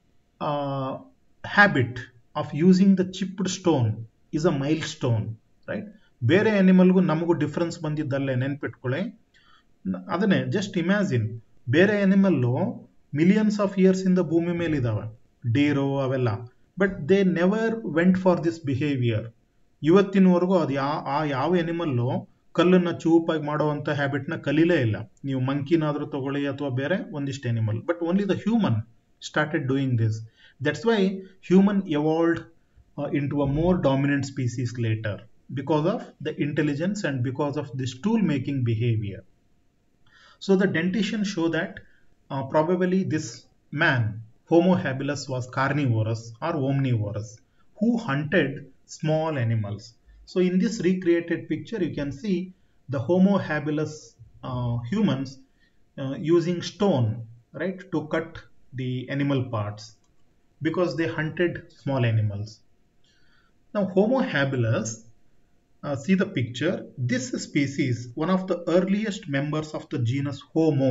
habit of using the chipped stone is a milestone, right? ಬೇರೆ ಅನಿಮಲ್ಗೂ ನಮಗೂ ಡಿಫ್ರೆನ್ಸ್ ಬಂದಿದ್ದಲ್ಲೇ ನೆನ್ಪಿಟ್ಕೊಳ್ಳಿ. ಅದನ್ನೇ ಜಸ್ಟ್ ಇಮ್ಯಾಜಿನ್, ಬೇರೆ animal millions of years ಇಂದ ಭೂಮಿ ಮೇಲೆ ಇದಾವೆ, ಡೀರೋ ಅವೆಲ್ಲ, but they never went for this behaviour. ಇವತ್ತಿನವರೆಗೂ ಅದು ಯಾವ ಅನಿಮಲ್ಲು ಕಲ್ಲನ್ನ ಚೂಪಾಗಿ ಮಾಡುವಂತ ಹ್ಯಾಬಿಟ್ ನ ಕಲೀಲೇ ಇಲ್ಲ. ನೀವು ಮಂಕಿನಾದ್ರೂ ತಗೊಳ್ಳಿ ಅಥವಾ ಬೇರೆ ಒಂದಿಷ್ಟು animal, but only the human started doing this. That's why human evolved into a more dominant species later because of the intelligence and because of this tool making behavior. So the dentition show that probably this man Homo habilis was carnivorous or omnivorous who hunted small animals. So in this recreated picture you can see the Homo habilis humans using stone, right, to cut the animal parts because they hunted small animals. Now Homo habilis, see the picture, this species one of the earliest members of the genus Homo.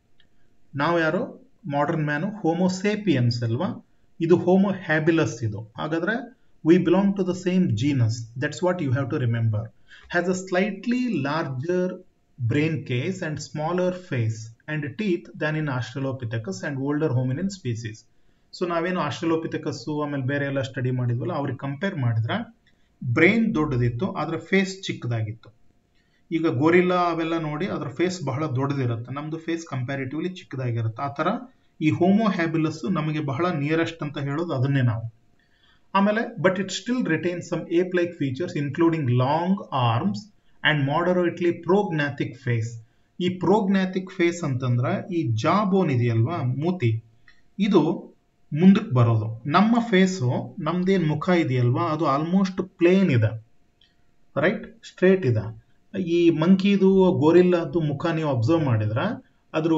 Now yaro modern man Homo sapiens alva, idu Homo habilis idu. Hagadre we belong to the same genus. That's what you have to remember. Has a slightly larger brain case and smaller face and teeth than in Australopithecus and older hominin species. So ನಾವೇನು Australopithecus ಆಮೇಲೆ ಬೇರೆ ಎಲ್ಲ study ಮಾಡಿದ್ವಲ್ಲ ಅವ್ರಿಗೆ compare ಮಾಡಿದ್ರೆ brain ದೊಡ್ಡದಿತ್ತು, ಅದರ face ಚಿಕ್ಕದಾಗಿತ್ತು. ಈಗ gorilla ಅವೆಲ್ಲ ನೋಡಿ ಅದರ ಫೇಸ್ ಬಹಳ ದೊಡ್ಡದಿರುತ್ತೆ, ನಮ್ದು ಫೇಸ್ ಕಂಪ್ಯಾರಿಟಿವ್ಲಿ ಚಿಕ್ಕದಾಗಿರುತ್ತೆ. ಆ ತರ ಈ ಹೋಮೋ ಹ್ಯಾಬಿಲಸ್ ನಮಗೆ ಬಹಳ ನಿಯರೆಸ್ಟ್ ಅಂತ ಹೇಳೋದು ಅದನ್ನೇ ನಾವು. ಆಮೇಲೆ but it still retain some ape like features including long arms and moderately prognathic face. ಈ ಪ್ರೋಗ್ನಾಥಿಕ್ ಫೇಸ್ ಅಂತಂದ್ರೆ ಈ ಜಾ ಬೋನ್ ಇದೆಯಲ್ವಾ, ಮೂತಿ, ಇದು ಮುಂದಕ್ಕೆ ಬರೋದು. ನಮ್ಮ ಫೇಸು, ನಮ್ದೇನು ಮುಖ ಇದೆಯಲ್ವಾ, ಅದು ಆಲ್ಮೋಸ್ಟ್ ಪ್ಲೇನ್ ಇದೆ, ರೈಟ್, ಸ್ಟ್ರೇಟ್ ಇದೆ. ಈ ಮಂಕಿದು, ಗೋರಿಲ್ಲಾದು ಮುಖ ನೀವು ಅಬ್ಸರ್ವ್ ಮಾಡಿದ್ರೆ ಅದ್ರ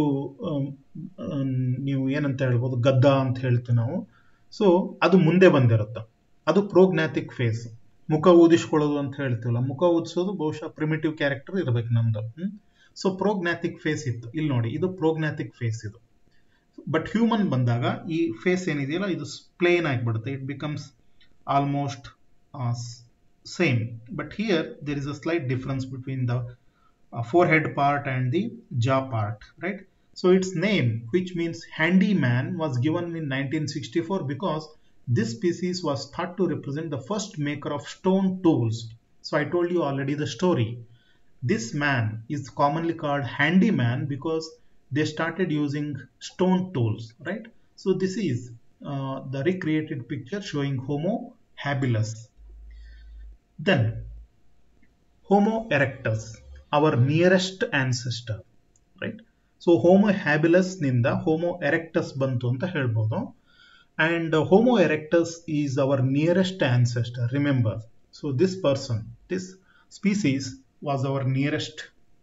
ನೀವು ಏನಂತ ಹೇಳ್ಬೋದು, ಗದ್ದ ಅಂತ ಹೇಳ್ತೀವಿ ನಾವು. ಸೊ ಅದು ಮುಂದೆ ಬಂದಿರುತ್ತೆ, ಅದು ಪ್ರೋಗ್ನಾಥಿಕ್ ಫೇಸ್. ಮುಖ ಊದಿಸ್ಕೊಳ್ಳೋದು ಅಂತ ಹೇಳ್ತೀವಲ್ಲ, ಮುಖ ಊದಿಸೋದು ಬಹುಶಃ ಪ್ರಿಮಿಟಿವ್ ಕ್ಯಾರೆಕ್ಟರ್ ಇರಬೇಕು ನಮ್ದು. ಸೊ ಪ್ರೋಗ್ನಾಥಿಕ್ ಫೇಸ್ ಇತ್ತು, ಇಲ್ಲಿ ನೋಡಿ ಇದು ಪ್ರೋಗ್ನಾಥಿಕ್ ಫೇಸ್ ಇದು. ಬಟ್ ಹ್ಯೂಮನ್ ಬಂದಾಗ ಈ ಫೇಸ್ ಏನಿದೆಯಲ್ಲ ಇದು ಪ್ಲೇನ್ ಆಗಿಬಿಡುತ್ತೆ, it becomes almost same. But here there is a slight difference between the forehead part and the jaw part, right? So its name, which means handyman, was given in 1964 because this species was thought to represent the first maker of stone tools. So I told you already the story. This man is commonly called handyman because they started using stone tools, right? So this is the recreated picture showing Homo habilis. Then Homo erectus, our nearest ancestor, right? So Homo habilis ನಿಂದ Homo erectus ಬಂತು ಅಂತ ಹೇಳ್ಬೋದು. And Homo erectus is our nearest ancestor, remember. So this person, this species was our nearest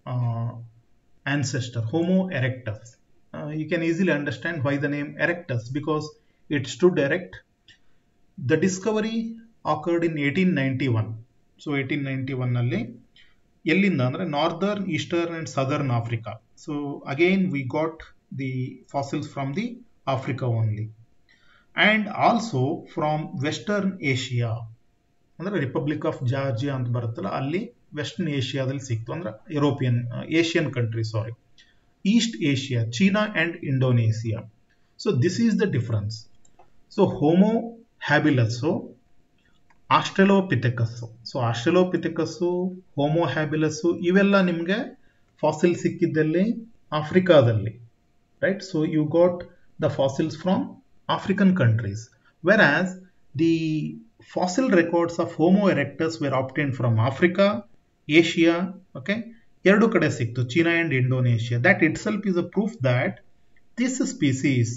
ancestor, Homo erectus. You can easily understand why the name erectus, because it stood erect. The discovery occurred in 1891. So 1891 ನಲ್ಲಿ ಎಲ್ಲಿಂದ ಅಂದರೆ northern, eastern and southern Africa. So again we got the fossils from the Africa only, and also from western Asia, ಅಂದರೆ republic of Georgia ಅಂತ ಬರುತ್ತಲ್ಲ ಅಲ್ಲಿ western ಏಷ್ಯಾದಲ್ಲಿ ಸಿಕ್ತು, ಅಂದರೆ Asian country, sorry, east Asia, China and Indonesia. So this is the difference. So Homo habilis, Australopithecus. So Australopithecus, Homo habilis ಇವೆಲ್ಲ ನಿಮಗೆ fossil ಸಿಕ್ಕಿದ್ದಲ್ಲಿ ಆಫ್ರಿಕಾದಲ್ಲಿ, right? So you got the fossils from African countries, wear as the fossil records of Homo erectus were obtained from Africa, Asia, okay, ಎರಡು ಕಡೆ ಸಿಕ್ತು, China and Indonesia. That itself is a proof that this species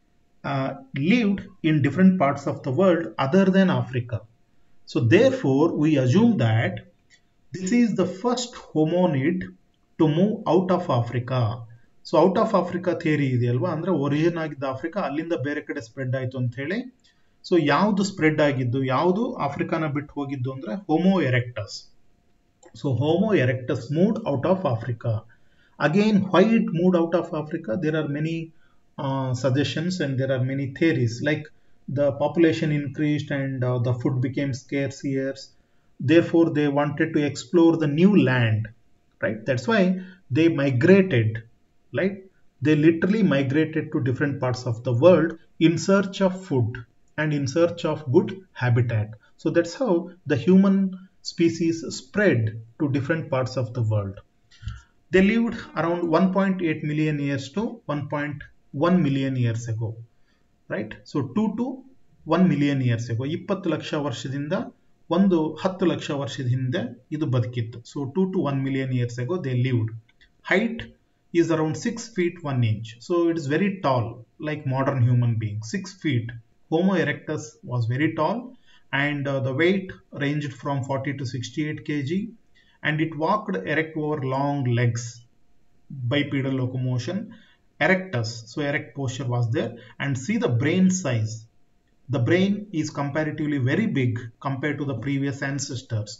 lived in different parts of the world other than Africa. So therefore we assume that this is the first hominid to move out of Africa. So out of Africa theory ಇದೆಯಲ್ವಾ, ಅಂದರೆ origin ಆಗಿದ್ದ Africa, ಅಲ್ಲಿಂದ ಬೇರೆ ಕಡೆ spread ಆಯಿತು ಅಂತ ಹೇಳಿ. So ಯಾವುದು ಸ್ಪ್ರೆಡ್ ಆಗಿದ್ದು, ಯಾವುದು ಆಫ್ರಿಕಾನ ಬಿಟ್ಟು ಹೋಗಿದ್ದು ಅಂದರೆ Homo erectus. So Homo erectus moved out of Africa. Again why it moved out of Africa, there are many suggestions and there are many theories, like the population increased and the food became scarce here, therefore they wanted to explore the new land, right? That's why they migrated, right? They literally migrated to different parts of the world in search of food and in search of good habitat. So that's how the human species spread to different parts of the world. They lived around 1.8 million years to 1.1 million years ago, right? So 2 to 1 million years ago, 20 lakh ವರ್ಷದಿಂದ 10 ಲಕ್ಷ ವರ್ಷದ ಹಿಂದೆ ಇದು ಬದುಕಿತ್ತು. So 2 to 1 million years ago they lived. Height is around 6 feet 1 inch. So it is very tall, like modern human being, 6 feet. Homo erectus was very tall, and the weight ranged from 40 to 68 kg, and it walked erect over long legs, bipedal locomotion, erectus, so erect posture was there. And see the brain size. The brain is comparatively very big compared to the previous ancestors,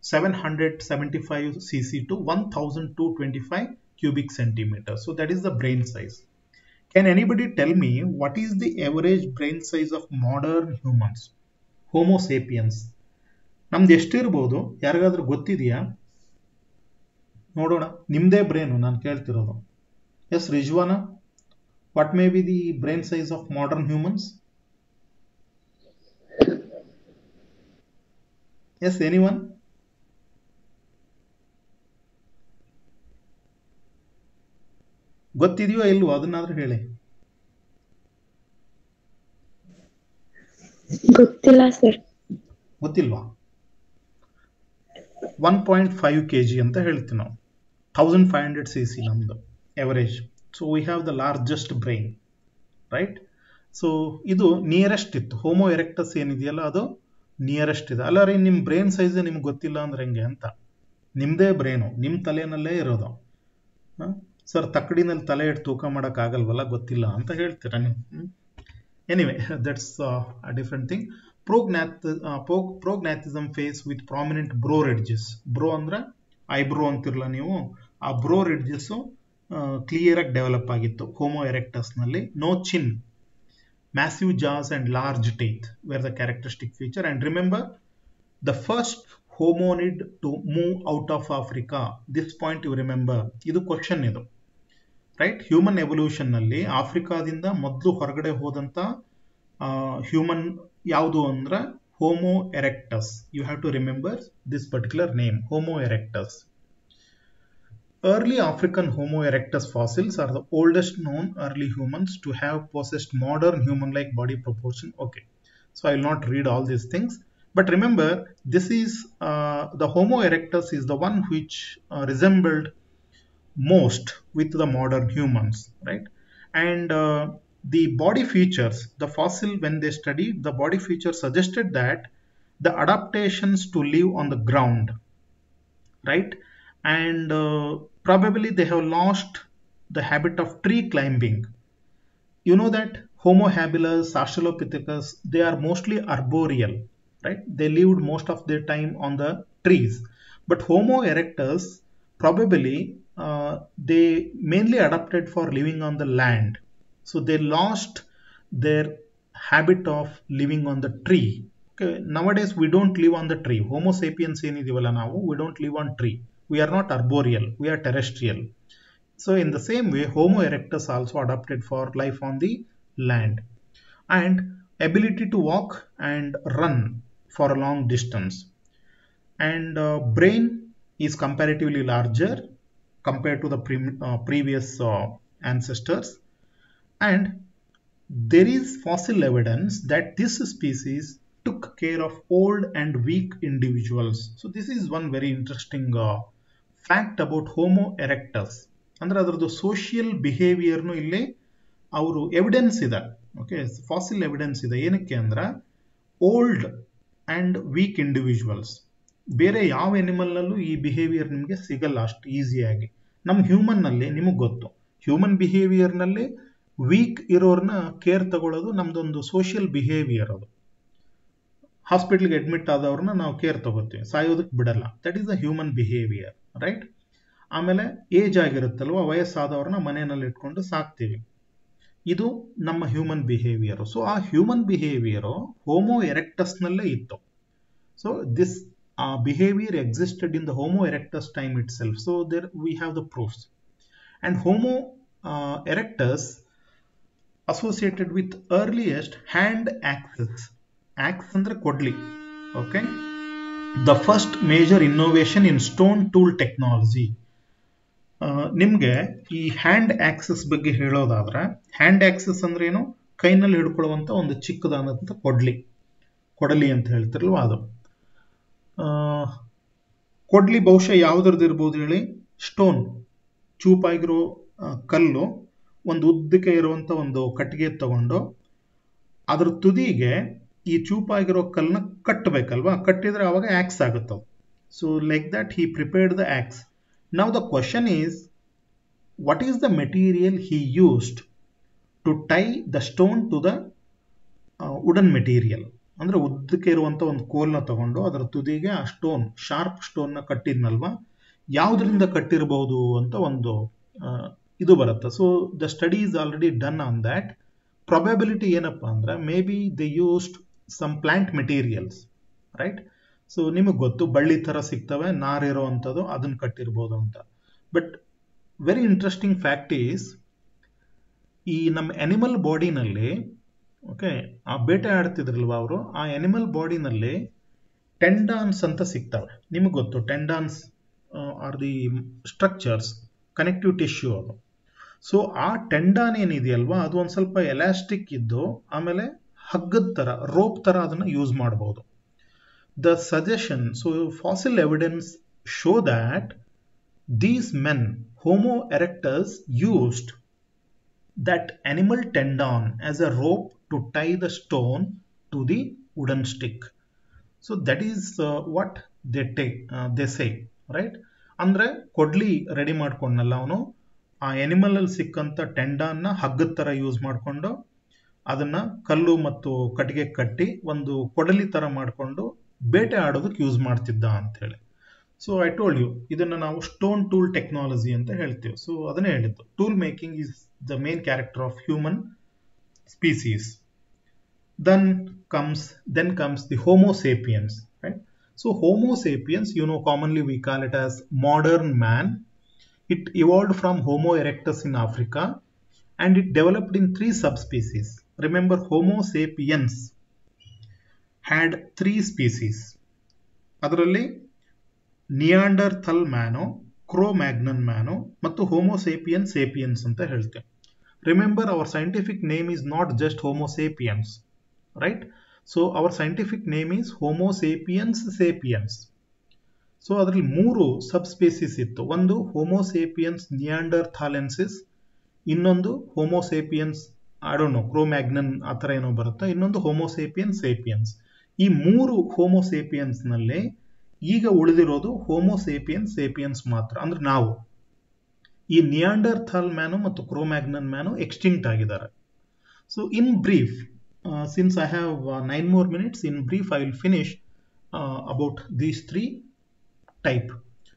775 cc to 1225 cubic centimeters. So that is the brain size. Can anybody tell me what is the average brain size of modern humans, Homo sapiens? ನಮ್ದು ಎಷ್ಟಿರ್ಬೋದು, ಯಾರಿಗಾದ್ರೂ ಗೊತ್ತಿದೆಯಾ? ನೋಡೋಣ, ನಿಮ್ಮದೇ brain ನಾನು ಕೇಳ್ತಿರೋದು. Yes Rizwana, what may be the brain size of modern humans? Yes, anyone? ಗೊತ್ತಿದೆಯೋ ಇಲ್ವೋ ಅದನ್ನಾದ್ರೂ ಹೇಳಿ. ಗೊತ್ತಿಲ್ಲ ಸರ್. ಗೊತ್ತಿಲ್ವಾ? 1.5 kg ಅಂತ ಹೇಳ್ತೀವಿ ನಾವು. 1500 cc ನಮ್ದು average. So we have the largest brain, right? So ಇದು ನಿಯರೆಸ್ಟ್ ಇತ್ತು. ಹೋಮೋ ಎರೆಕ್ಟಸ್ ಏನಿದೆಯಲ್ಲ ಅದು ನಿಯರೆಸ್ಟ್ ಇದೆ. ಅಲ್ಲ ರೀ, ನಿಮ್ಮ ಬ್ರೈನ್ ಸೈಜ್ ನಿಮ್ಗೆ ಗೊತ್ತಿಲ್ಲ ಅಂದ್ರೆ ಹೆಂಗೆ ಅಂತ. ನಿಮ್ಮದೇ ಬ್ರೈನು ನಿಮ್ಮ ತಲೆನಲ್ಲೇ ಇರೋದು. ಸರ್ ತಕ್ಕಡಿನಲ್ಲಿ ತಲೆ ಇಟ್ಟು ತೂಕ ಮಾಡೋಕ್ಕಾಗಲ್ವಲ್ಲ, ಗೊತ್ತಿಲ್ಲ ಅಂತ ಹೇಳ್ತೀರಾ ನೀವು. Anyway, that's a different thing. Prognathism face with prominent brow ridges. Brow ಅಂದ್ರೆ ಐಬ್ರೋ ಅಂತಿರಲ್ಲ ನೀವು, ಆ ಬ್ರೋ ರಿಡ್ಜಸ್ಸು ಕ್ಲಿಯರ್ ಆಗಿ ಡೆವಲಪ್ ಆಗಿತ್ತು ಹೋಮೋ ಎರೆಕ್ಟಸ್ನಲ್ಲಿ. No chin, massive jaws and large teeth were the characteristic feature. And remember, the first hominid to move out of Africa. This point you remember. Idu question idu, right? Human evolution nalli ಆಫ್ರಿಕಾದಿಂದ ಮೊದಲು ಹೊರಗಡೆ ಹೋದಂತ human ಯಾವುದು ಅಂದ್ರೆ Homo erectus. You have to remember this particular name, Homo erectus. Early African Homo erectus fossils are the oldest known early humans to have possessed modern human-like body proportion. Okay, so I will not read all these things, but remember, this is the Homo erectus is the one which resembled most with the modern humans, right? And the body features, the fossil, when they studied the body features, suggested that the adaptations to live on the ground, right? And probably they have lost the habit of tree climbing. You know that Homo habilis, Australopithecus, they are mostly arboreal, right? They lived most of their time on the trees. But Homo erectus, probably they mainly adapted for living on the land. So they lost their habit of living on the tree. Okay, nowadays we don't live on the tree. Homo sapiens enidivala navu, we don't live on tree. We are not arboreal, we are terrestrial. So in the same way, Homo erectus also adapted for life on the land. And ability to walk and run for a long distance. And brain is comparatively larger compared to the previous ancestors. And there is fossil evidence that this species took care of old and weak individuals. So this is one very interesting fact about Homo erectus. ಅಂದ್ರೆ ಅದರದ್ದು social ಬಿಹೇವಿಯರ್ನು ಇಲ್ಲಿ ಅವರು evidence ಇದೆ. Okay, fossil evidence ಇದೆ. ಏನಕ್ಕೆ ಅಂದ್ರೆ old and weak individuals, ಬೇರೆ ಯಾವ ಎನಿಮಲ್ನಲ್ಲೂ ಈ ಬಿಹೇವಿಯರ್ ನಿಮಗೆ ಸಿಗಲ್ಲ ಅಷ್ಟು ಈಸಿಯಾಗಿ. ನಮ್ಮ ಹ್ಯೂಮನ್ನಲ್ಲಿ ನಿಮಗೆ ಗೊತ್ತು, ಹ್ಯೂಮನ್ ಬಿಹೇವಿಯರ್ನಲ್ಲಿ ವೀಕ್ ಇರೋರ್ನ ಕೇರ್ ತಗೊಳ್ಳೋದು ನಮ್ದೊಂದು ಸೋಷಿಯಲ್ ಬಿಹೇವಿಯರ್. ಅದು ಹಾಸ್ಪಿಟ್ಲ್ಗೆ ಅಡ್ಮಿಟ್ ಆದವ್ರನ್ನ ನಾವು ಕೇರ್ ತಗೋತೀವಿ, ಸಾಯೋದಕ್ಕೆ ಬಿಡಲ್ಲ. That is the human behaviour, right? ಆಮೇಲೆ ಏಜ್ ಆಗಿರುತ್ತಲ್ವ, ವಯಸ್ಸಾದವ್ರನ್ನ ಮನೆಯಲ್ಲಿ ಇಟ್ಕೊಂಡು ಸಾಕ್ತೀವಿ. ಇದು ನಮ್ಮ ಹ್ಯೂಮನ್ ಬಿಹೇವಿಯರು. ಸೊ ಆ ಹ್ಯೂಮನ್ ಬಿಹೇವಿಯರು ಹೋಮೋ ಎರೆಕ್ಟಸ್ನಲ್ಲೇ ಇತ್ತು. So this behaviour existed in the Homo erectus time itself. So there we have the proofs. And Homo erectus associated with earliest hand axes. Axe ಅಂದ್ರೆ ಕೊಡ್ಲಿ. Okay, the first major innovation in stone tool technology. ನಿಮಗೆ ಈ hand access ಬಗ್ಗೆ ಹೇಳೋದಾದ್ರೆ, hand access ಅಂದ್ರೆ ಏನು? ಕೈನಲ್ಲಿ ಹಿಡ್ಕೊಳ್ಳುವಂತ ಒಂದು ಚಿಕ್ಕದಾದಂಥ ಕೊಡಲಿ ಅಂತ ಹೇಳ್ತಿರಲ್ವ ಅದು. ಕೊಡ್ಲಿ ಬಹುಶಃ ಯಾವ್ದ್ರದ್ದು ಇರ್ಬೋದು ಹೇಳಿ? ಸ್ಟೋನ್, ಚೂಪಾಗಿರೋ ಕಲ್ಲು, ಒಂದು ಉದ್ದಕ್ಕೆ ಇರುವಂತ ಒಂದು ಕಟ್ಟಿಗೆ ತಗೊಂಡು ಅದ್ರ ತುದಿಗೆ ಈ ಚೂಪಾಗಿರೋ ಕಲ್ಲನ್ನ ಕಟ್ಟಬೇಕಲ್ವಾ? ಕಟ್ಟಿದ್ರೆ ಅವಾಗ ಆಕ್ಸ್ ಆಗುತ್ತೆ. So like that he prepared the axe. Now the question is, what is the material he used to tie the stone to the wooden material? ಅಂದ್ರೆ ಉದ್ದಕ್ಕೆ ಇರುವಂತ ಒಂದು ಕೋಲ್ನ ತಗೊಂಡು ಅದರ ತುದಿಗೆ ಆ ಸ್ಟೋನ್, ಶಾರ್ಪ್ ಸ್ಟೋನ್ನ ಕಟ್ಟಿದ್ನಲ್ವಾ, ಯಾವುದರಿಂದ ಕಟ್ಟಿರಬಹುದು ಅಂತ ಒಂದು ಇದು ಬರುತ್ತೆ. So the study is already done on that. Probability ಏನಪ್ಪಾ ಅಂದ್ರೆ, may be they used some plant materials, right? So ನಿಮಗೆ ಗೊತ್ತು, ಬಳ್ಳಿ ಥರ ಸಿಗ್ತವೆ, ನಾರಿರೋ ಅಂಥದ್ದು, ಅದನ್ನು ಕಟ್ಟಿರ್ಬೋದು ಅಂತ. But very interesting fact is, ಈ ನಮ್ಮ ಅನಿಮಲ್ ಬಾಡಿನಲ್ಲಿ, ಓಕೆ, ಆ ಬೇಟೆ ಆಡ್ತಿದ್ರಲ್ವ ಅವರು, ಆ ಅನಿಮಲ್ ಬಾಡಿನಲ್ಲಿ ಟೆಂಡಾನ್ಸ್ ಅಂತ ಸಿಗ್ತವೆ. ನಿಮಗೆ ಗೊತ್ತು, tendons are the structures, connective tissue ಅದು. ಸೊ ಆ ಟೆಂಡಾನ್ ಏನಿದೆಯಲ್ವಾ, ಅದು ಒಂದು ಸ್ವಲ್ಪ ಎಲಾಸ್ಟಿಕ್ ಇದ್ದು ಆಮೇಲೆ ಹಗ್ಗದ ಥರ, ರೋಪ್ ಥರ ಅದನ್ನು ಯೂಸ್ ಮಾಡಬಹುದು. The suggestion, so fossil evidence show that these men, Homo erectus, used that animal tendon as a rope to tie the stone to the wooden stick. So that is what they say, right? ಅಂದ್ರೆ ಕೊಡ್ಲಿ ready ಮಾಡ್ಕೊಂಡಲ್ಲ ಅವನು, ಆ animal ಅಲ್ಲಿ ಸಿಕ್ಕಂತ ಟೆಂಡನ್ನ ಹಗ್ಗದ ತರ use ಮಾಡಿಕೊಂಡು ಅದನ್ನ ಕಲ್ಲು ಮತ್ತು ಕಟ್ಟಿಗೆ ಕಟ್ಟಿ ಒಂದು ಕೊಡಲಿ ತರ ಮಾಡಿಕೊಂಡು ಬೇಟೆ ಆಡೋದಕ್ಕೆ ಯೂಸ್ ಮಾಡ್ತಿದ್ದ ಅಂತ ಹೇಳಿ. ಸೊ ಐ ಟೋಲ್ಡ್ ಯು, ಇದನ್ನ ನಾವು ಸ್ಟೋನ್ ಟೂಲ್ ಟೆಕ್ನಾಲಜಿ ಅಂತ ಹೇಳ್ತೀವಿ. ಸೊ ಅದನ್ನೇ ಹೇಳಿದ್ದು, tool making is the main character of human species. Then comes the Homo sapiens, right? So Homo sapiens, commonly we call it as modern man. It evolved from Homo erectus in Africa and it developed in 3 subspecies. Remember, Homo sapiens had 3 species. ಅದರಲ್ಲಿ ನಿಯಾಂಡರ್ಥಲ್ ಮ್ಯಾನೋ, ಕ್ರೋ-ಮ್ಯಾಗ್ನನ್ ಮ್ಯಾನೋ ಮತ್ತು homo sapiens sapiens ಅಂತ ಹೇಳ್ತೇವೆ. Remember, our scientific name is not just Homo sapiens, right? So our scientific name is Homo sapiens sapiens. So ಅದರಲ್ಲಿ 3 ಸಬ್ species ಇತ್ತು. ಒಂದು homo sapiens ನಿಯಾಂಡರ್ಥಾಲೆನ್ಸಿಸ್, ಇನ್ನೊಂದು homo sapiens ಕ್ರೋ-ಮ್ಯಾಗ್ನನ್ ಆ ಥರ ಏನೋ ಬರುತ್ತೆ, ಇನ್ನೊಂದು ಹೋಮೋ ಸೇಪಿಯನ್ಸ್ ಸೇಪಿಯನ್ಸ್. ಈ 3 ಹೋಮೋ ಸೇಪಿಯನ್ಸ್ ನಲ್ಲೇ ಈಗ ಉಳಿದಿರೋದು ಹೋಮೋ ಸೇಪಿಯನ್ಸ್ ಸೇಪಿಯನ್ಸ್ ಮಾತ್ರ. ಅಂದ್ರೆ ನಾವು ಈ ನಿಯಾಂಡರ್ಥಾಲ್ ಮ್ಯಾನು ಮತ್ತು ಕ್ರೋ-ಮ್ಯಾಗ್ನನ್ ಮ್ಯಾನು ಎಕ್ಸ್ಟಿಂಕ್ಟ್ ಆಗಿದ್ದಾರೆ. So in brief, since I have 9 more minutes, in brief I will finish about these 3 type.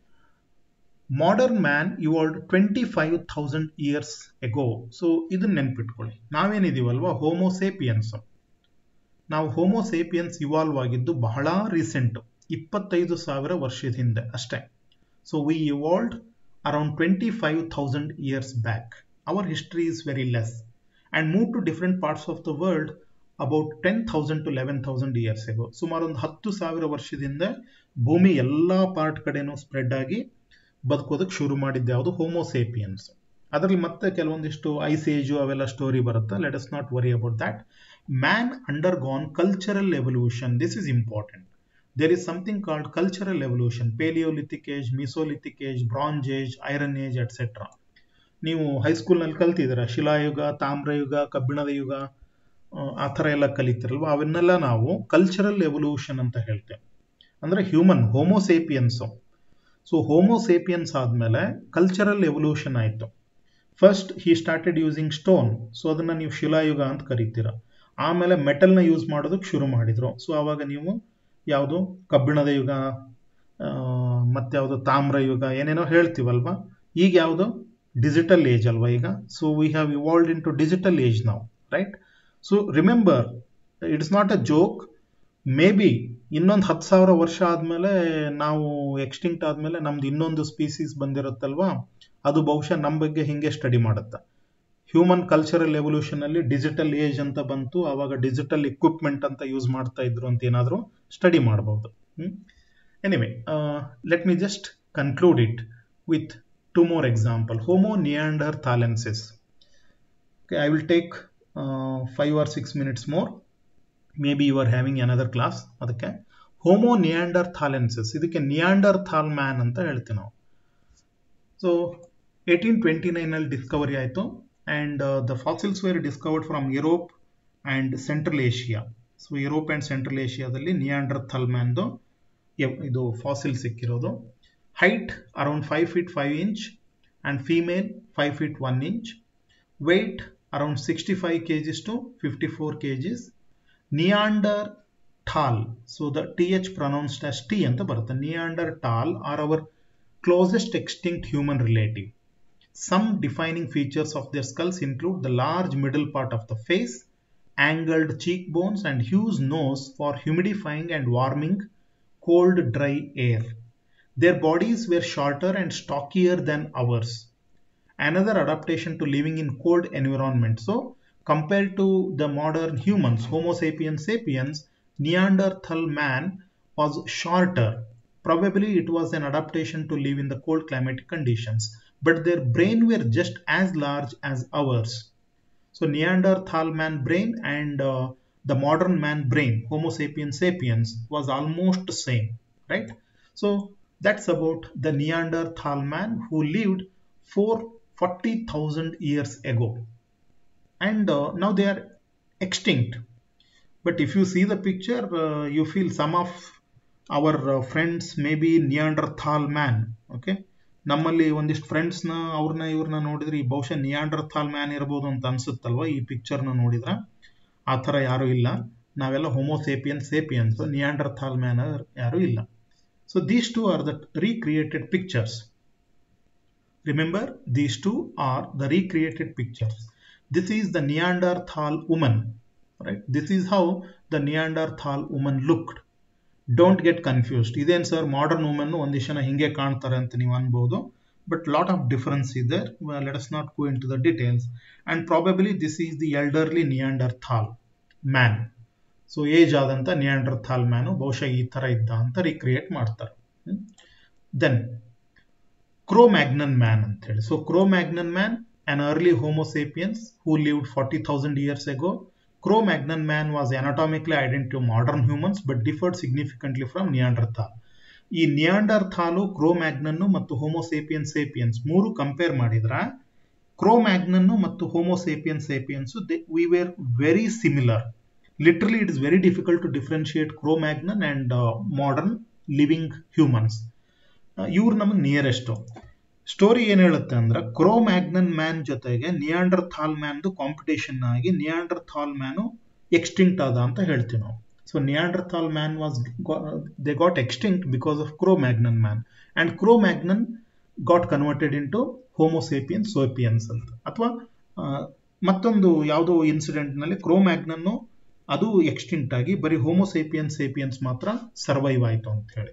Modern man evolved 25,000 years ago. So ಇದನ್ನ ನೆನ್ಪಿಟ್ಕೊಳ್ಳಿ, ನಾವೇನಿದೀವಲ್ವಾ ಹೋಮೋ ಸೇಪಿಯನ್ಸ್, ನಾವು ಹೋಮೋ ಸೇಪಿಯನ್ಸ್ ಇವಾಲ್ವ್ ಆಗಿದ್ದು ಬಹಳ recent, 25,000 ವರ್ಷದ ಹಿಂದೆ ಅಷ್ಟೇ. So we evolved around 25,000 years back. Our history is very less and moved to different parts of the world about 10,000 to 11,000 years ago. ಸುಮಾರು ಒಂದು 10,000 ವರ್ಷದಿಂದ ಭೂಮಿ ಎಲ್ಲಾ ಪಾರ್ಟ್ ಕಡೆನೂ ಸ್ಪ್ರೆಡ್ ಆಗಿ ಬದುಕೋದಕ್ಕೆ ಶುರು ಮಾಡಿದ್ದೆ ಯಾವುದು ಹೋಮೋ ಸೇಪಿಯನ್ಸ್. ಅದರಲ್ಲಿ ಮತ್ತೆ ಕೆಲವೊಂದಿಷ್ಟು ಐಸ್ ಏಜು ಅವೆಲ್ಲ ಸ್ಟೋರಿ ಬರುತ್ತೆ. Let us not worry about that. Man undergone cultural evolution. This is important. There is something called cultural evolution. Palaeolithic age, Mesolithic age, bronze age, iron age etcetera. ನೀವು ಹೈಸ್ಕೂಲ್ನಲ್ಲಿ ಕಲ್ತಿದ್ದೀರಾ, ಶಿಲಾಯುಗ, ತಾಮ್ರಯುಗ, ಕಬ್ಬಿಣದ ಯುಗ, ಆ ಥರ ಎಲ್ಲ ಕಲಿತಿರಲ್ವ, ಅವನ್ನೆಲ್ಲ ನಾವು ಕಲ್ಚರಲ್ ಎವಲ್ಯೂಷನ್ ಅಂತ ಹೇಳ್ತೇವೆ. ಅಂದ್ರೆ ಹ್ಯೂಮನ್ ಹೋಮೋಸೇಪಿಯನ್ಸ್. ಸೊ ಹೋಮೋಸೇಪಿಯನ್ಸ್ ಆದ್ಮೇಲೆ ಕಲ್ಚರಲ್ ಎವಲ್ಯೂಷನ್ ಆಯಿತು. First he started using stone. So ಅದನ್ನ ನೀವು ಶಿಲಾಯುಗ ಅಂತ ಕರಿತೀರ. ಆಮೇಲೆ ಮೆಟಲ್ನ ಯೂಸ್ ಮಾಡೋದಕ್ಕೆ ಶುರು ಮಾಡಿದ್ರು. ಸೊ ಆವಾಗ ನೀವು ಯಾವುದು ಕಬ್ಬಿಣದ ಯುಗ, ಮತ್ತೆ ಯಾವುದು ತಾಮ್ರ ಯುಗ, ಏನೇನೋ ಹೇಳ್ತೀವಲ್ವಾ. ಈಗ ಯಾವುದು ಡಿಜಿಟಲ್ ಏಜ್ ಅಲ್ವಾ ಈಗ. So we have evolved into digital age ನಾವು, right? So remember, it's not a joke. May be ಇನ್ನೊಂದು 10,000 ವರ್ಷ ಆದಮೇಲೆ, ನಾವು ಎಕ್ಸ್ಟಿಂಕ್ಟ್ ಆದಮೇಲೆ ನಮ್ದು ಇನ್ನೊಂದು ಸ್ಪೀಸೀಸ್ ಬಂದಿರುತ್ತಲ್ವಾ, ಅದು ಬಹುಶಃ ನಮ್ಮ ಬಗ್ಗೆ ಹಿಂಗೆ ಸ್ಟಡಿ ಮಾಡುತ್ತೆ. ಹ್ಯೂಮನ್ ಕಲ್ಚರಲ್ ಎವಲ್ಯೂಷನ್ ಅಲ್ಲಿ ಡಿಜಿಟಲ್ ಏಜ್ ಅಂತ ಬಂತು, ಆವಾಗ ಡಿಜಿಟಲ್ ಇಕ್ವಿಪ್ಮೆಂಟ್ ಅಂತ ಯೂಸ್ ಮಾಡ್ತಾ ಇದ್ರು ಅಂತ ಏನಾದರೂ ಸ್ಟಡಿ ಮಾಡಬಹುದು. Anyway, let me just conclude it with 2 more example. Homo neanderthalensis. Okay, I will take 5 or 6 minutes more. Maybe you are having another class. ಅದಕ್ಕೆ ಹೋಮೋ ನಿಯಾಂಡರ್ಥಾಲೆನ್ಸಿಸ್, ಇದಕ್ಕೆ ನಿಯಾಂಡರ್ಥಾಲ್ ಮ್ಯಾನ್ ಅಂತ ಹೇಳ್ತೀವಿ ನಾವು. ಸೊ 1829 ಅಲ್ಲಿ ಡಿಸ್ಕವರಿ ಆಯಿತು. And the fossils were discovered from Europe and central Asia. So Europe and central ಏಷಿಯಾದಲ್ಲಿ Neanderthal ಮ್ಯಾನ್ದು ಇದು ಫಾಸಿಲ್ ಸಿಕ್ಕಿರೋದು. Height around 5 feet 5 inch and female 5 feet 1 inch. Weight around 65 kgs to 54 kgs. Neanderthal, so the th pronounced as t anta barutha. Neanderthal are our closest extinct human relative. Some defining features of their skulls include the large middle part of the face, angled cheekbones and huge nose for humidifying and warming cold dry air. Their bodies were shorter and stockier than ours. Another adaptation to living in cold environment. So compared to the modern humans, Homo sapiens sapiens, Neanderthal man was shorter. Probably it was an adaptation to live in the cold climatic conditions, but their brain were just as large as ours. So Neanderthal man brain and the modern man brain, Homo sapiens sapiens, was almost the same, right? So that's about the Neanderthal man who lived 40,000 years ago. And now they are extinct. But if you see the picture, you feel some of our friends may be Neanderthal man. Okay, ನಮ್ಮಲ್ಲಿ ಒಂದಿಷ್ಟು ಫ್ರೆಂಡ್ಸ್ನ ಇವ್ರನ್ನ ನೋಡಿದ್ರೆ ಈ ಬಹುಶಃ ನಿಯಾಂಡರ್ಥಾಲ್ man ಇರ್ಬೋದು ಅಂತ ಅನ್ಸುತ್ತಲ್ವ ಈ ಪಿಕ್ಚರ್ನ ನೋಡಿದ್ರೆ. ಆ ಥರ ಯಾರೂ ಇಲ್ಲ, ನಾವೆಲ್ಲ ಹೋಮೋಸೇಪಿಯನ್ಸ್, ನಿಯಾಂಡರ್ಥಾಲ್ ಮ್ಯಾನ್ ಯಾರೂ ಇಲ್ಲ. So these two are the recreated pictures. Remember, these two are the recreated pictures. This is the Neanderthal woman, right? This is how the Neanderthal woman looked. Don't get confused. Iden sir modern woman ondishana hinge kaantare anta ನೀವು ಅನ್ಬಹುದು, but lot of difference is there. Well, let us not go into the details. And probably this is the elderly Neanderthal man. So age ಆದಂತ Neanderthal man ಬಹುಶಃ ಈ ತರ ಇದ್ದ ಅಂತ recreate ಮಾಡ್ತಾರೆ. Then Cro-Magnon man ಅಂತ ಹೇಳಿ. So Cro-Magnon man, an early Homo sapiens who lived 40,000 years ago. Cro-Magnon man was anatomically identical to modern humans but differed significantly from Neanderthal. ಈ ನಿಯಾಂಡರ್ಥಾಲು, ಕ್ರೋಮ್ಯಾಗ್ನನ್ ಮತ್ತು ಹೋಮೋಸೇಪಿಯನ್ಸ್ ಸೇಪಿಯನ್ಸ್ ಮೂರು ಕಂಪೇರ್ ಮಾಡಿದ್ರೆ Cro-Magnon ಮತ್ತು Homo sapiens sapiens we were very similar. Literally it is very difficult to differentiate Cro-Magnon and modern living humans. ಇವ್ರು ನಮಗೆ nearest. Story ಏನ್ ಹೇಳುತ್ತೆ ಅಂದ್ರೆ ಕ್ರೋ-ಮ್ಯಾಗ್ನನ್ ಮ್ಯಾನ್ ಜೊತೆಗೆ ನಿಯಾಂಡರ್ಥಾಲ್ ಮ್ಯಾನ್ದು ಕಾಂಪಿಟೇಷನ್ ಆಗಿ ನಿಯಾಂಡರ್ಥಾಲ್ ಮ್ಯಾನು ಎಕ್ಸ್ಟಿಂಕ್ಟ್ ಆದ ಅಂತ ಹೇಳ್ತೀವಿ ನಾವು. So Neanderthal man they got extinct because of Cro-Magnon man, and Cro-Magnon got converted into Homo sapiens sapiens ಅಂತ. ಅಥವಾ ಮತ್ತೊಂದು ಯಾವುದೋ ಇನ್ಸಿಡೆಂಟ್ ನಲ್ಲಿ ಕ್ರೋ-ಮ್ಯಾಗ್ನನ್ನು ಅದು ಎಕ್ಸ್ಟಿಂಕ್ಟ್ ಆಗಿ ಬರೀ ಹೋಮೋಸೇಪಿಯನ್ಸ್ ಸೇಪಿಯನ್ಸ್ ಮಾತ್ರ ಸರ್ವೈವ್ ಆಯಿತು ಅಂತ ಹೇಳಿ.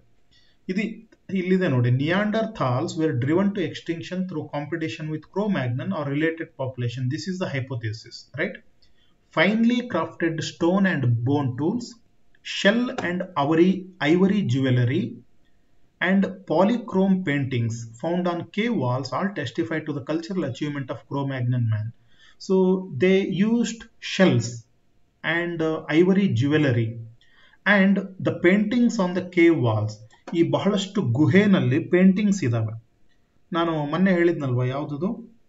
ಇಲ್ಲಿದೆ ನೋಡಿ, Neanderthals were driven to extinction through competition with Cro-Magnon or related population. This is the hypothesis, right? Finely crafted stone and bone tools, shell and ivory jewelry, and polychrome paintings found on cave walls all testify to the cultural achievement of Cro-Magnon man. So they used shells and ivory jewelry and the paintings on the cave walls. ಈ ಬಹಳಷ್ಟು ಗುಹೆನಲ್ಲಿ paintings ಇದಾವೆ. ನಾನು ಮೊನ್ನೆ ಹೇಳಿದ್ನಲ್ವ, ಯಾವುದದು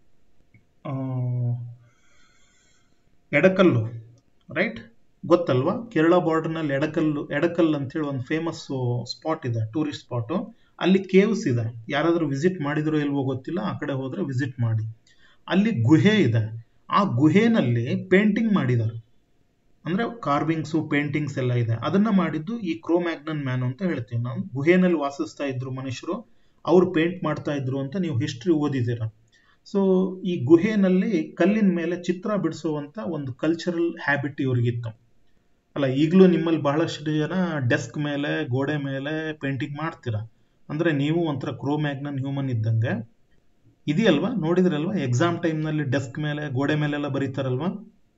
Edakallu, right, ಗೊತ್ತಲ್ವಾ? ಕೇರಳ ಬಾರ್ಡರ್ನಲ್ಲಿ ಎಡಕಲ್ಲು ಅಂತೇಳಿ ಒಂದು famous spot ಇದೆ, ಟೂರಿಸ್ಟ್ ಸ್ಪಾಟು. ಅಲ್ಲಿ ಕೇವ್ಸ್ ಇದೆ. ಯಾರಾದರೂ ವಿಸಿಟ್ ಮಾಡಿದ್ರೋ ಇಲ್ವೋ ಗೊತ್ತಿಲ್ಲ, ಆ ಕಡೆ ಹೋದ್ರೆ ವಿಸಿಟ್ ಮಾಡಿ. ಅಲ್ಲಿ ಗುಹೆ ಇದೆ. ಆ ಗುಹೆನಲ್ಲಿ ಪೇಂಟಿಂಗ್ ಮಾಡಿದ್ದಾರೆ, ಅಂದ್ರೆ ಕಾರ್ವಿಂಗ್ಸು ಪೇಂಟಿಂಗ್ಸ್ ಎಲ್ಲ ಇದೆ. ಅದನ್ನ ಮಾಡಿದ್ದು ಈ ಕ್ರೋ-ಮ್ಯಾಗ್ನನ್ ಮ್ಯಾನ್ ಅಂತ ಹೇಳ್ತೀನಿ ನಾನು. ಗುಹೆನಲ್ಲಿ ವಾಸಿಸ್ತಾ ಇದ್ರು ಮನುಷ್ಯರು, ಅವ್ರು ಪೇಂಟ್ ಮಾಡ್ತಾ ಇದ್ರು ಅಂತ ನೀವು ಹಿಸ್ಟ್ರಿ ಓದಿದ್ದೀರ. ಸೊ ಈ ಗುಹೆನಲ್ಲಿ ಕಲ್ಲಿನ ಮೇಲೆ ಚಿತ್ರ ಬಿಡಿಸುವಂತ ಒಂದು ಕಲ್ಚರಲ್ ಹ್ಯಾಬಿಟ್ ಇವ್ರಿಗಿತ್ತು ಅಲ್ಲ. ಈಗಲೂ ನಿಮ್ಮಲ್ಲಿ ಬಹಳಷ್ಟು ಜನ ಡೆಸ್ಕ್ ಮೇಲೆ, ಗೋಡೆ ಮೇಲೆ ಪೇಂಟಿಂಗ್ ಮಾಡ್ತೀರಾ. ಅಂದ್ರೆ ನೀವು ಒಂಥರ ಕ್ರೋ-ಮ್ಯಾಗ್ನನ್ ಹ್ಯೂಮನ್ ಇದ್ದಂಗೆ ಇದೆಯಲ್ವಾ? ನೋಡಿದ್ರಲ್ವಾ ಎಕ್ಸಾಮ್ ಟೈಮ್ ನಲ್ಲಿ ಡೆಸ್ಕ್ ಮೇಲೆ, ಗೋಡೆ ಮೇಲೆಲ್ಲ ಬರೀತಾರಲ್ವಾ?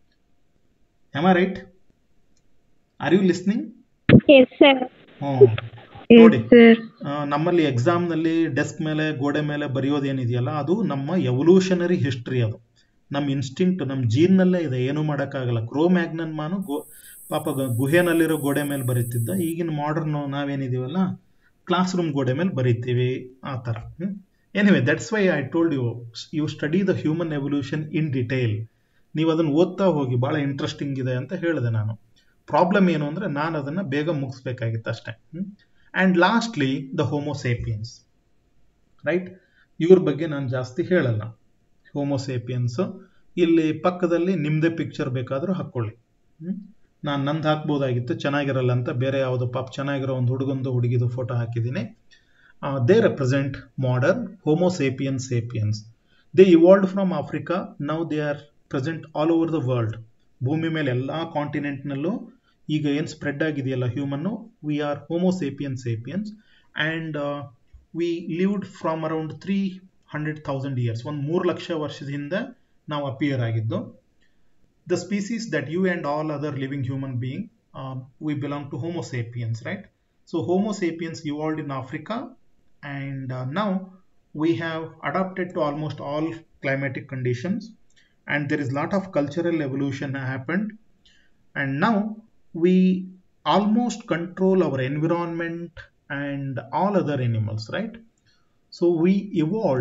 Am I right? Are you listening? Yes, sir. ನೋಡಿ, ನಮ್ಮಲ್ಲಿ ಎಕ್ಸಾಮ್ ನಲ್ಲಿ ಡೆಸ್ಕ್ ಮೇಲೆ, ಗೋಡೆ ಮೇಲೆ ಬರೆಯೋದೇನಿದೆಯಲ್ಲ, ಅದು ನಮ್ಮ ಎವಲ್ಯೂಷನರಿ ಹಿಸ್ಟ್ರಿ. ಅದು ನಮ್ಮ ಇನ್ಸ್ಟಿಂಕ್ಟ್, ನಮ್ಮ ಜೀನ್ ನಲ್ಲೇ ಇದೆ, ಏನು ಮಾಡೋಕ್ಕಾಗಲ್ಲ. ಕ್ರೋ-ಮ್ಯಾಗ್ನನ್ ಮಾನು ಪಾಪ ಗುಹೆನಲ್ಲಿರೋ ಗೋಡೆ ಮೇಲೆ ಬರೀತಿದ್ದ. ಈಗಿನ ಮಾಡರ್ನ್ ನಾವೇನಿದೀವಲ್ಲ, ಕ್ಲಾಸ್ ರೂಮ್ ಗೋಡೆ ಮೇಲೆ ಬರೀತೀವಿ, ಆ ಥರ. Anyway, that's why I told you study the human evolution in detail. ನೀವು ಅದನ್ನು ಓದ್ತಾ ಹೋಗಿ, ಬಹಳ ಇಂಟ್ರೆಸ್ಟಿಂಗ್ ಇದೆ ಅಂತ ಹೇಳಿದೆ ನಾನು. ಪ್ರಾಬ್ಲಮ್ ಏನು ಅಂದ್ರೆ ನಾನು ಅದನ್ನ ಬೇಗ ಮುಗಿಸ್ಬೇಕಾಗಿತ್ತು ಅಷ್ಟೇ. And lastly the Homo sapiens, right? ಇವ್ರ ಬಗ್ಗೆ ನಾನು ಜಾಸ್ತಿ ಹೇಳಲ್ಲ. ಹೋಮೋಸೇಪಿಯನ್ಸ್ ಇಲ್ಲಿ ಪಕ್ಕದಲ್ಲಿ ನಿಮ್ದೇ ಪಿಕ್ಚರ್ ಬೇಕಾದ್ರೂ ಹಾಕೊಳ್ಳಿ. ನಾನು ನಂದು ಹಾಕ್ಬೋದಾಗಿತ್ತು, ಚೆನ್ನಾಗಿರಲ್ಲ ಅಂತ ಬೇರೆ ಯಾವುದೋ ಪಾಪ ಚೆನ್ನಾಗಿರೋ ಒಂದು ಹುಡುಗಿದು ಫೋಟೋ ಹಾಕಿದ್ದೀನಿ. They represent modern homo sapiens sapiens. They evolved from Africa. Now they are present all over the world. ಭೂಮಿ ಮೇಲೆ ಎಲ್ಲ ಕಾಂಟಿನೆಂಟ್ನಲ್ಲೂ ಈಗ ಏನು ಸ್ಪ್ರೆಡ್ ಆಗಿದೆಯಲ್ಲ human, we are homo sapiens sapiens. And we lived from around 300,000 years. ಒಂದು 3 ಲಕ್ಷ ವರ್ಷದ ಹಿಂದೆ ನಾವು ಅಪಿಯರ್ ಆಗಿದ್ದು. The species that you and all other living human being, we belong to homo sapiens, right? So homo sapiens evolved in Africa, and now we have adapted to almost all climatic conditions, and there is lot of cultural evolution happened, and now we almost control our environment and all other animals, right? So we evolved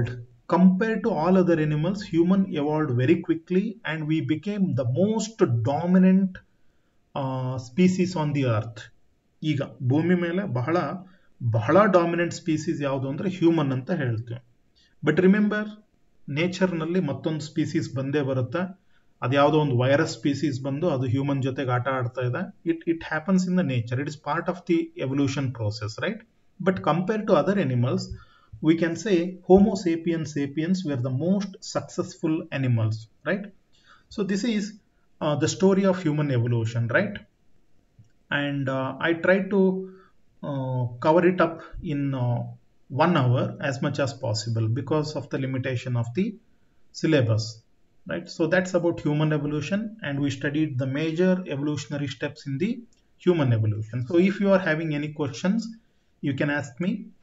compared to all other animals, human evolved very quickly and we became the most dominant species on the earth. ಈಗ ಭೂಮಿ ಮೇಲೆ ಬಹಳ ಬಹಳ dominant species ಯಾವುದು ಅಂದರೆ human ಅಂತ ಹೇಳ್ತೀವಿ. But remember, ನೇಚರ್ನಲ್ಲಿ ಮತ್ತೊಂದು ಸ್ಪೀಸೀಸ್ ಬಂದೇ ಬರುತ್ತೆ. ಅದ್ಯಾವುದೋ ಒಂದು ವೈರಸ್ ಸ್ಪೀಸೀಸ್ ಬಂದು ಅದು ಹ್ಯೂಮನ್ ಜೊತೆಗೆ ಆಟ ಆಡ್ತಾ ಇದೆ. It happens in the nature. It is part of the evolution process, right? But compare to other animals, we can say Homo sapiens sapiens were the most successful animals, right? So this is the story of human evolution, right? And I tried to cover it up in 1 hour as much as possible because of the limitation of the syllabus, right? So that's about human evolution, and we studied the major evolutionary steps in the human evolution. So if you are having any questions, you can ask me.